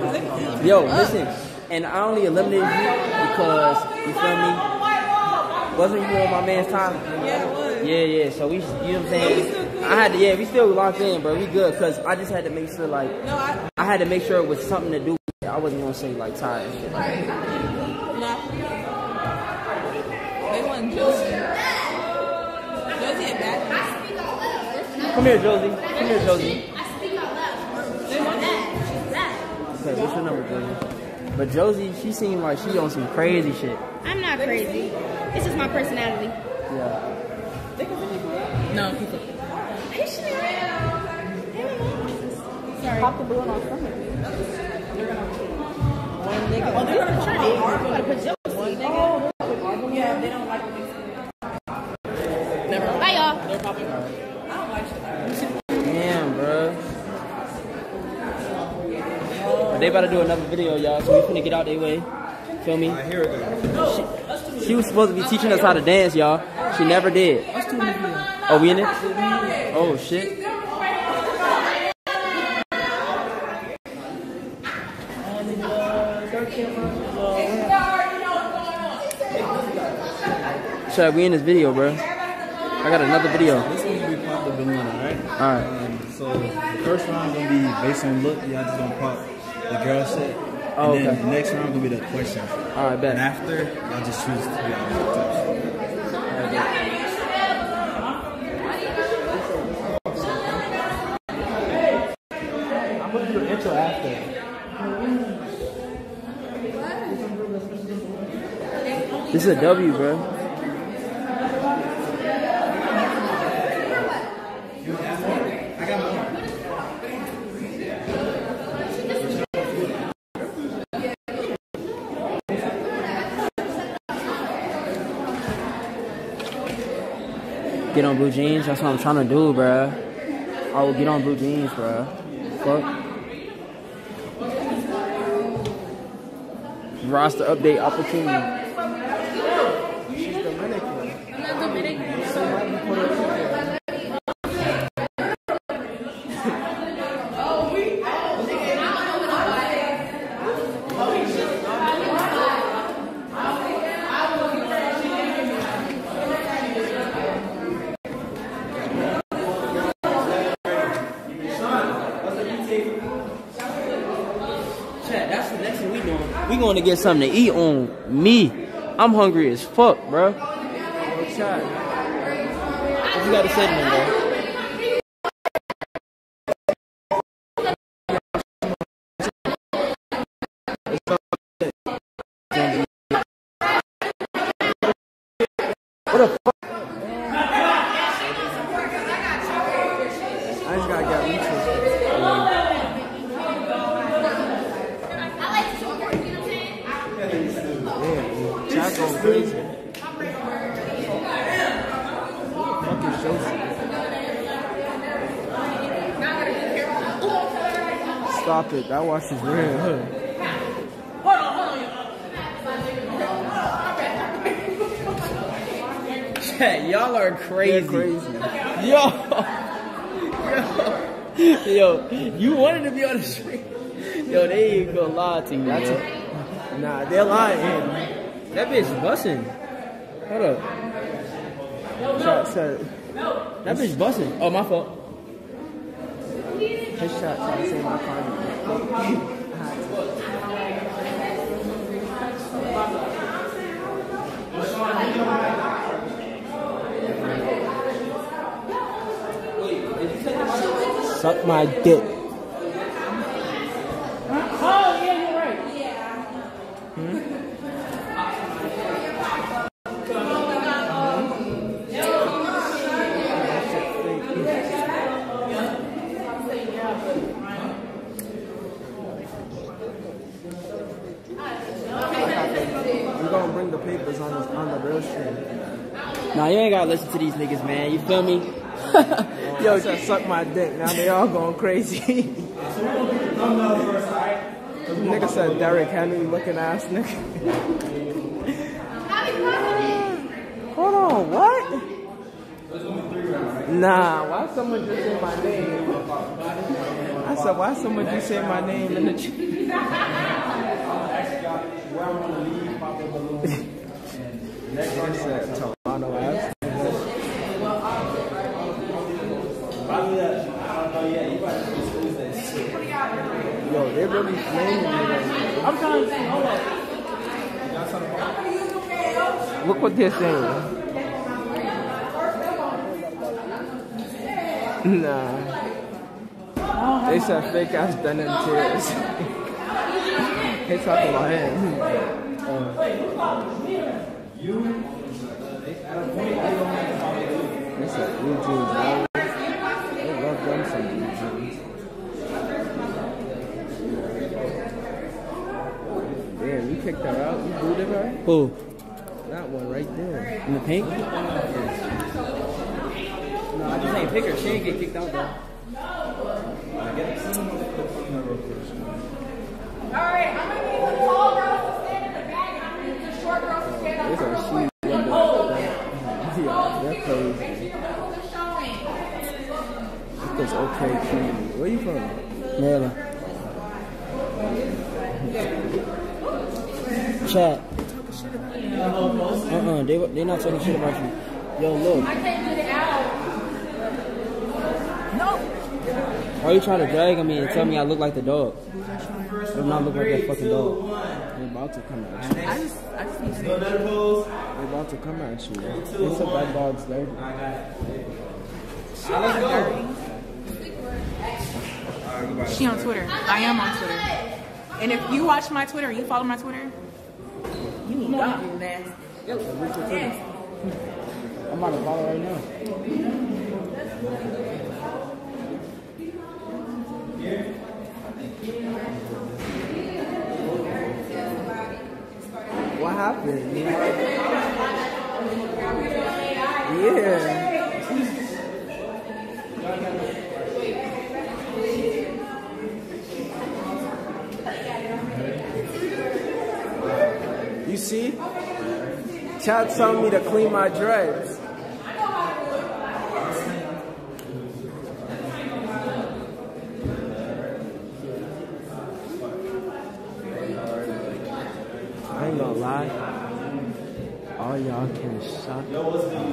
Yo, listen. And I only eliminated you because, you feel me? Wasn't you on my man's time? Yeah, it was. Yeah. So we, you know what I'm saying? I had to, we still locked in, bro. We good, cause I just had to make sure, like, I had to make sure it was something to do with it. I wasn't gonna say like tired and shit. Nah. They want Josie. Josie and back. Come here, Josie. They want that. Okay, what's your number, Josie? But Josie, she seemed like she on some crazy shit. I'm not crazy. It's just my personality. Yeah. No, people. Sorry. Pop the balloon on something. One nigga. Oh, they're gonna put I'm gonna put Josie. Yeah, they don't like it. Never. Bye, y'all. They're popping. I don't like shit. Damn, bro. But they about to do another video, y'all, so we finna get out their way. Feel me? Here it goes. She was supposed to be teaching us how to dance, y'all. She never did. Oh, we in it? Oh, shit. Chad, we in this video, bro. I got another video. This one's gonna be pop the balloon, alright? Alright. So the first round gonna be based on look. Y'all just gonna pop the girl shit. Oh, and then okay. the next round gonna be the questions. Alright, bet. And after, y'all just choose to be on the touch. I'm gonna do the intro after. This is a W, bro. Get on blue jeans, that's what I'm trying to do, bruh. I will get on blue jeans, bruh. Fuck. Roster update opportunity. She's Dominican. I'm not Dominican. She might be Puerto Rican. That's the next thing we doing. We going to get something to eat on me. I'm hungry as fuck, bro. What you got to say to me, bro? What the fuck? I just gotta get reaches. Damn, Jack going crazy. Fucking Josie. Stop it, that watch is real. Y'all are crazy. Crazy. Yo, you wanted to be on the street. Yo, they ain't gonna lie to you. That's nah, they're lying. That bitch busting. Hold up. Shot said, That bitch busting. Oh, my fault. his shot trying to say my comment. Suck my dick. Oh, yeah, you're right. We're gonna bring the papers on the real stream. Nah, you ain't gotta listen to these niggas, man. You feel me? Yo, just suck my dick. Now they all going crazy. Nigga said Derrick Henry looking ass nigga. Hold on, what? Nah, why someone just say my name? I said, why someone just say my name in the chat? They really flaming me right now. I'm trying to see. Hold up. Look what they're saying. Nah. They said fake ass denim tears. They talking about him. They said blue jeans. They love them some blue jeans. Damn, you kicked her out? You booted her? Who? That one right there. In the pink? No, I just ain't pick her. She ain't get kicked out though. Alright, I'm gonna need the tall girls to stand in the back and I'm gonna need the short girls to stand up front. Yeah, they're crazy. This is okay, Cutie. Where you from? Maryland. Chat. They not talking shit about you. Yo, look. I can't get it out. No. Why are you trying to drag on me and tell me I look like the dog? I'm not looking like that fucking dog. They're about to come at you. I just need to They're about to come at you. It's a bad dog's dirty. She on Twitter. I am on Twitter. And if you watch my Twitter, you follow my Twitter, you need God. Nasty. I'm about to follow right now. What happened? Yeah. You see? Chat telling me to clean my dreads. I ain't gonna lie. All y'all can shut up.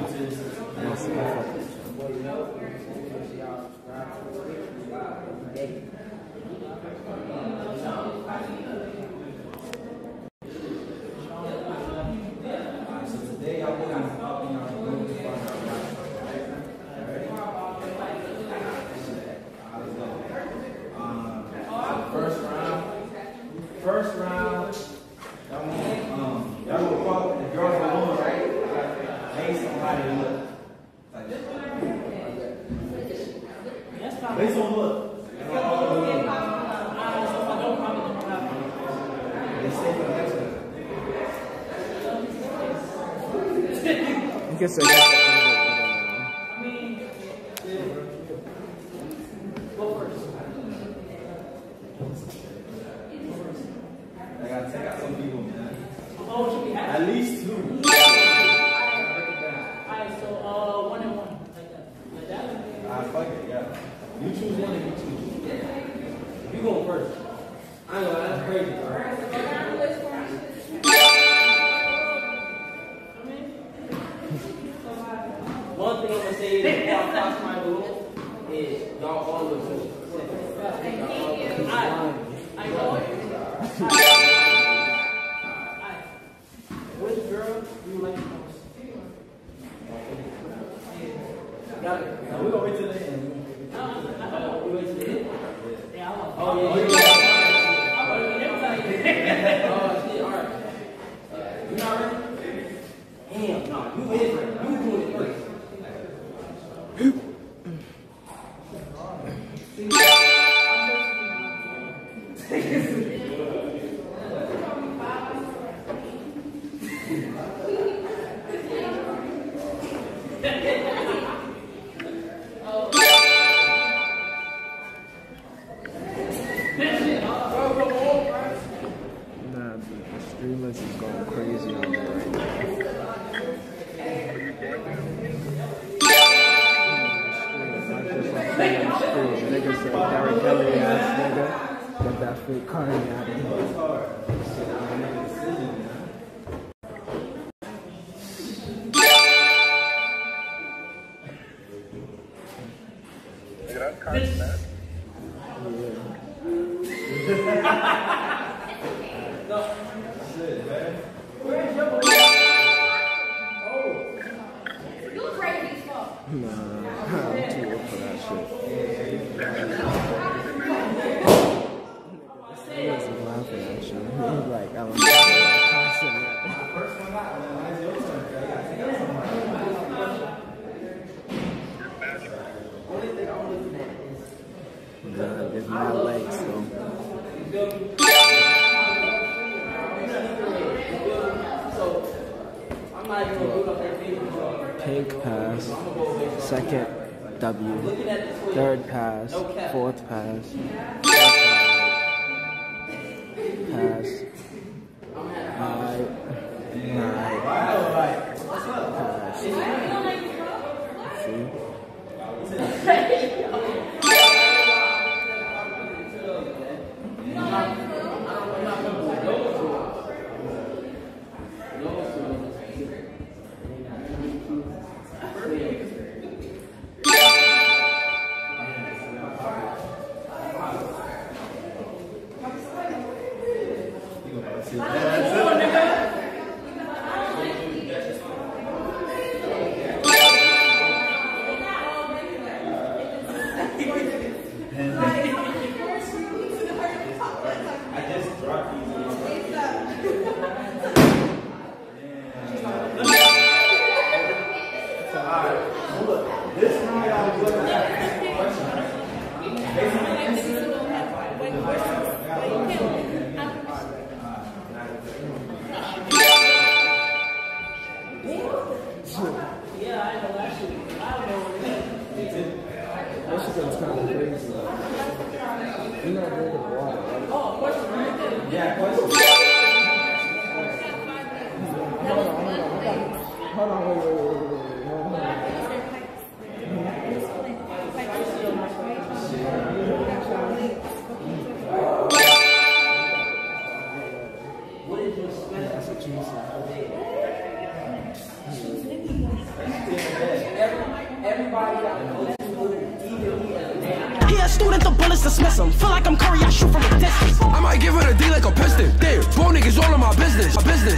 First round, y'all will fuck the girls alone, right? Make somebody look. Like that. Based on what? You can say that. I gotta take out some people, man. At least two. Alright, so 1 and 1. Like that. Fuck it, yeah. You choose one and you choose. You go first. I know, that's crazy. One thing I'm gonna say is, y'all cross my rule, is y'all all look good. I know it. Which girl do you like the most? Got it. Now we're gonna wait till the end. We wait till the end? Yeah, I want. Oh, yeah. Alright. You not ready? Damn, no, you is ready. You doing it first. Nah, the streamers is going crazy on me right now. Nigga said Derek Kelly ass nigga. Get that fake Cardi out of here. laughing at you. Like, I don't know. There's my legs, so. Pink pass, second W, third pass, fourth pass, pass, high, pass. See? He a student, the bullets dismiss him. Feel like I'm Curry, I shoot from a distance. I might give her a D like a piston. Damn, bro niggas all in my business.